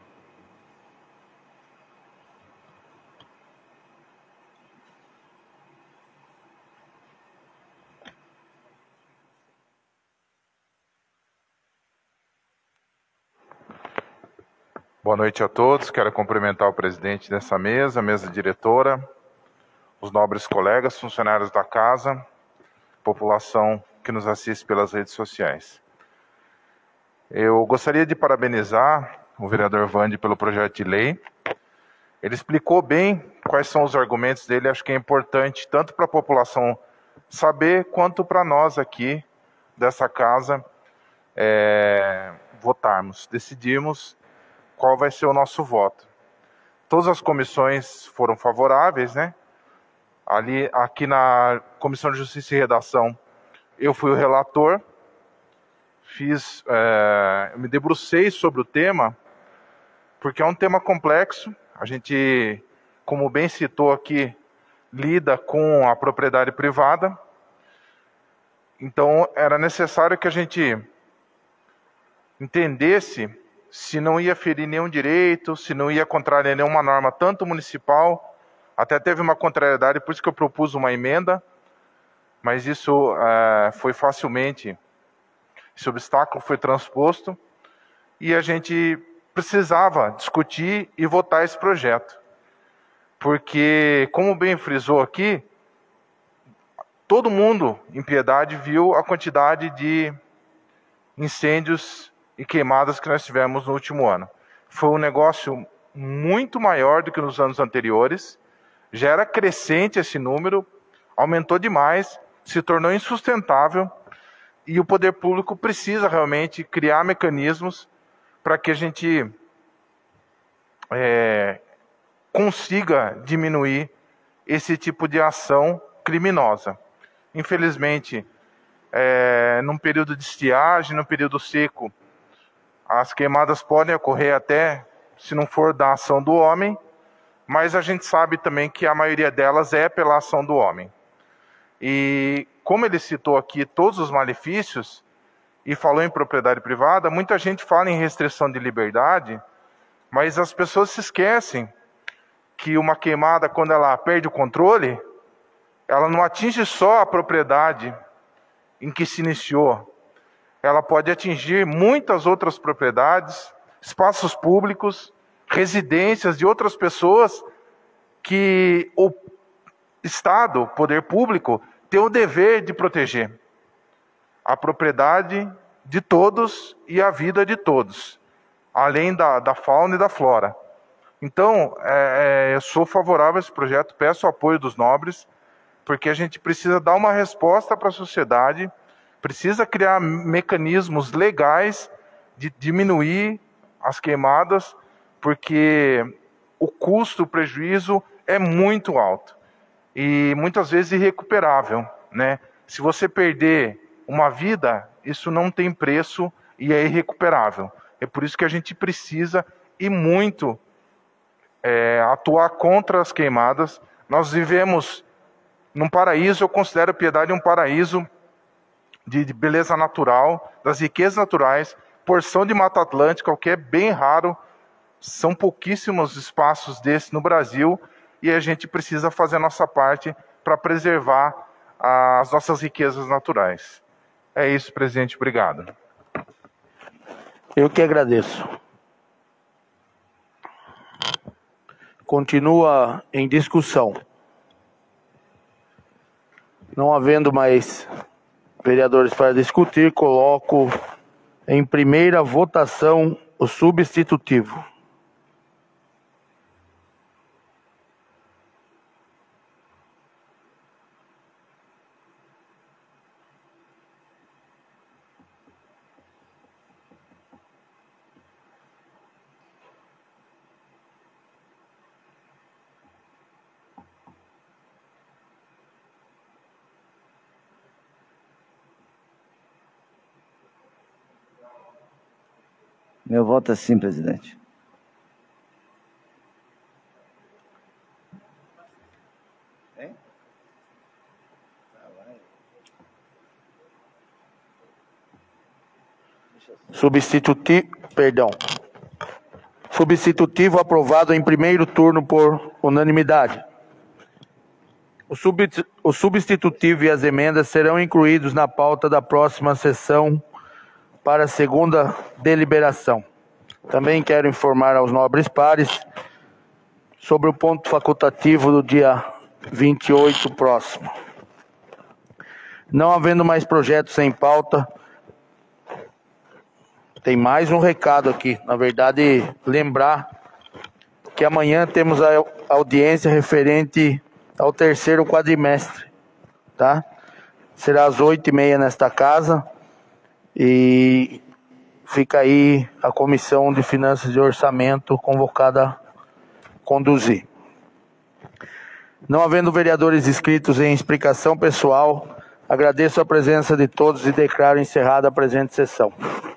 Boa noite a todos. Quero cumprimentar o presidente dessa mesa, a mesa diretora, os nobres colegas, funcionários da casa, população que nos assiste pelas redes sociais. Eu gostaria de parabenizar o vereador Vande pelo projeto de lei. Ele explicou bem quais são os argumentos dele. Acho que é importante tanto para a população saber, quanto para nós aqui dessa casa votarmos, decidirmos qual vai ser o nosso voto. Todas as comissões foram favoráveis, né? Aqui na Comissão de Justiça e Redação, eu fui o relator. Eu me debrucei sobre o tema, porque é um tema complexo. A gente, como bem citou aqui, lida com a propriedade privada. Então, era necessário que a gente entendesse se não ia ferir nenhum direito, se não ia contrariar nenhuma norma, tanto municipal, até teve uma contrariedade, por isso que eu propus uma emenda, mas isso foi facilmente... Esse obstáculo foi transposto e a gente precisava discutir e votar esse projeto. Porque, como bem frisou aqui, todo mundo em Piedade viu a quantidade de incêndios e queimadas que nós tivemos no último ano. Foi um negócio muito maior do que nos anos anteriores, já era crescente esse número, aumentou demais, se tornou insustentável. E o poder público precisa realmente criar mecanismos para que a gente consiga diminuir esse tipo de ação criminosa. Infelizmente, num período de estiagem, num período seco, as queimadas podem ocorrer até, se não for da ação do homem, mas a gente sabe também que a maioria delas é pela ação do homem. E como ele citou aqui todos os malefícios e falou em propriedade privada, muita gente fala em restrição de liberdade, Mas as pessoas se esquecem que uma queimada, quando ela perde o controle, ela não atinge só a propriedade em que se iniciou. Ela pode atingir muitas outras propriedades, espaços públicos, residências de outras pessoas que o Estado, o poder público, tem o dever de proteger a propriedade de todos e a vida de todos, além da fauna e da flora. Então, eu sou favorável a esse projeto, peço o apoio dos nobres, porque a gente precisa dar uma resposta para a sociedade, precisa criar mecanismos legais de diminuir as queimadas, porque o custo, o prejuízo é muito alto e muitas vezes irrecuperável, né? Se você perder uma vida, isso não tem preço e é irrecuperável. É por isso que a gente precisa e muito atuar contra as queimadas. Nós vivemos num paraíso, eu considero Piedade um paraíso de beleza natural, das riquezas naturais, porção de Mata Atlântica, o que é bem raro. São pouquíssimos espaços desses no Brasil e a gente precisa fazer a nossa parte para preservar as nossas riquezas naturais. É isso, presidente. Obrigado. Eu que agradeço. Continua em discussão. Não havendo mais vereadores para discutir, coloco em primeira votação o substitutivo. Meu voto é sim, presidente. Substitutivo aprovado em primeiro turno por unanimidade. O substitutivo e as emendas serão incluídos na pauta da próxima sessão para a segunda deliberação. Também quero informar aos nobres pares sobre o ponto facultativo do dia 28 próximo. Não havendo mais projetos em pauta, tem mais um recado aqui. Na verdade, lembrar que amanhã temos a audiência referente ao terceiro quadrimestre, tá? Será às 8h30 nesta casa. E fica aí a Comissão de Finanças e Orçamento convocada a conduzir. Não havendo vereadores inscritos em explicação pessoal, agradeço a presença de todos e declaro encerrada a presente sessão.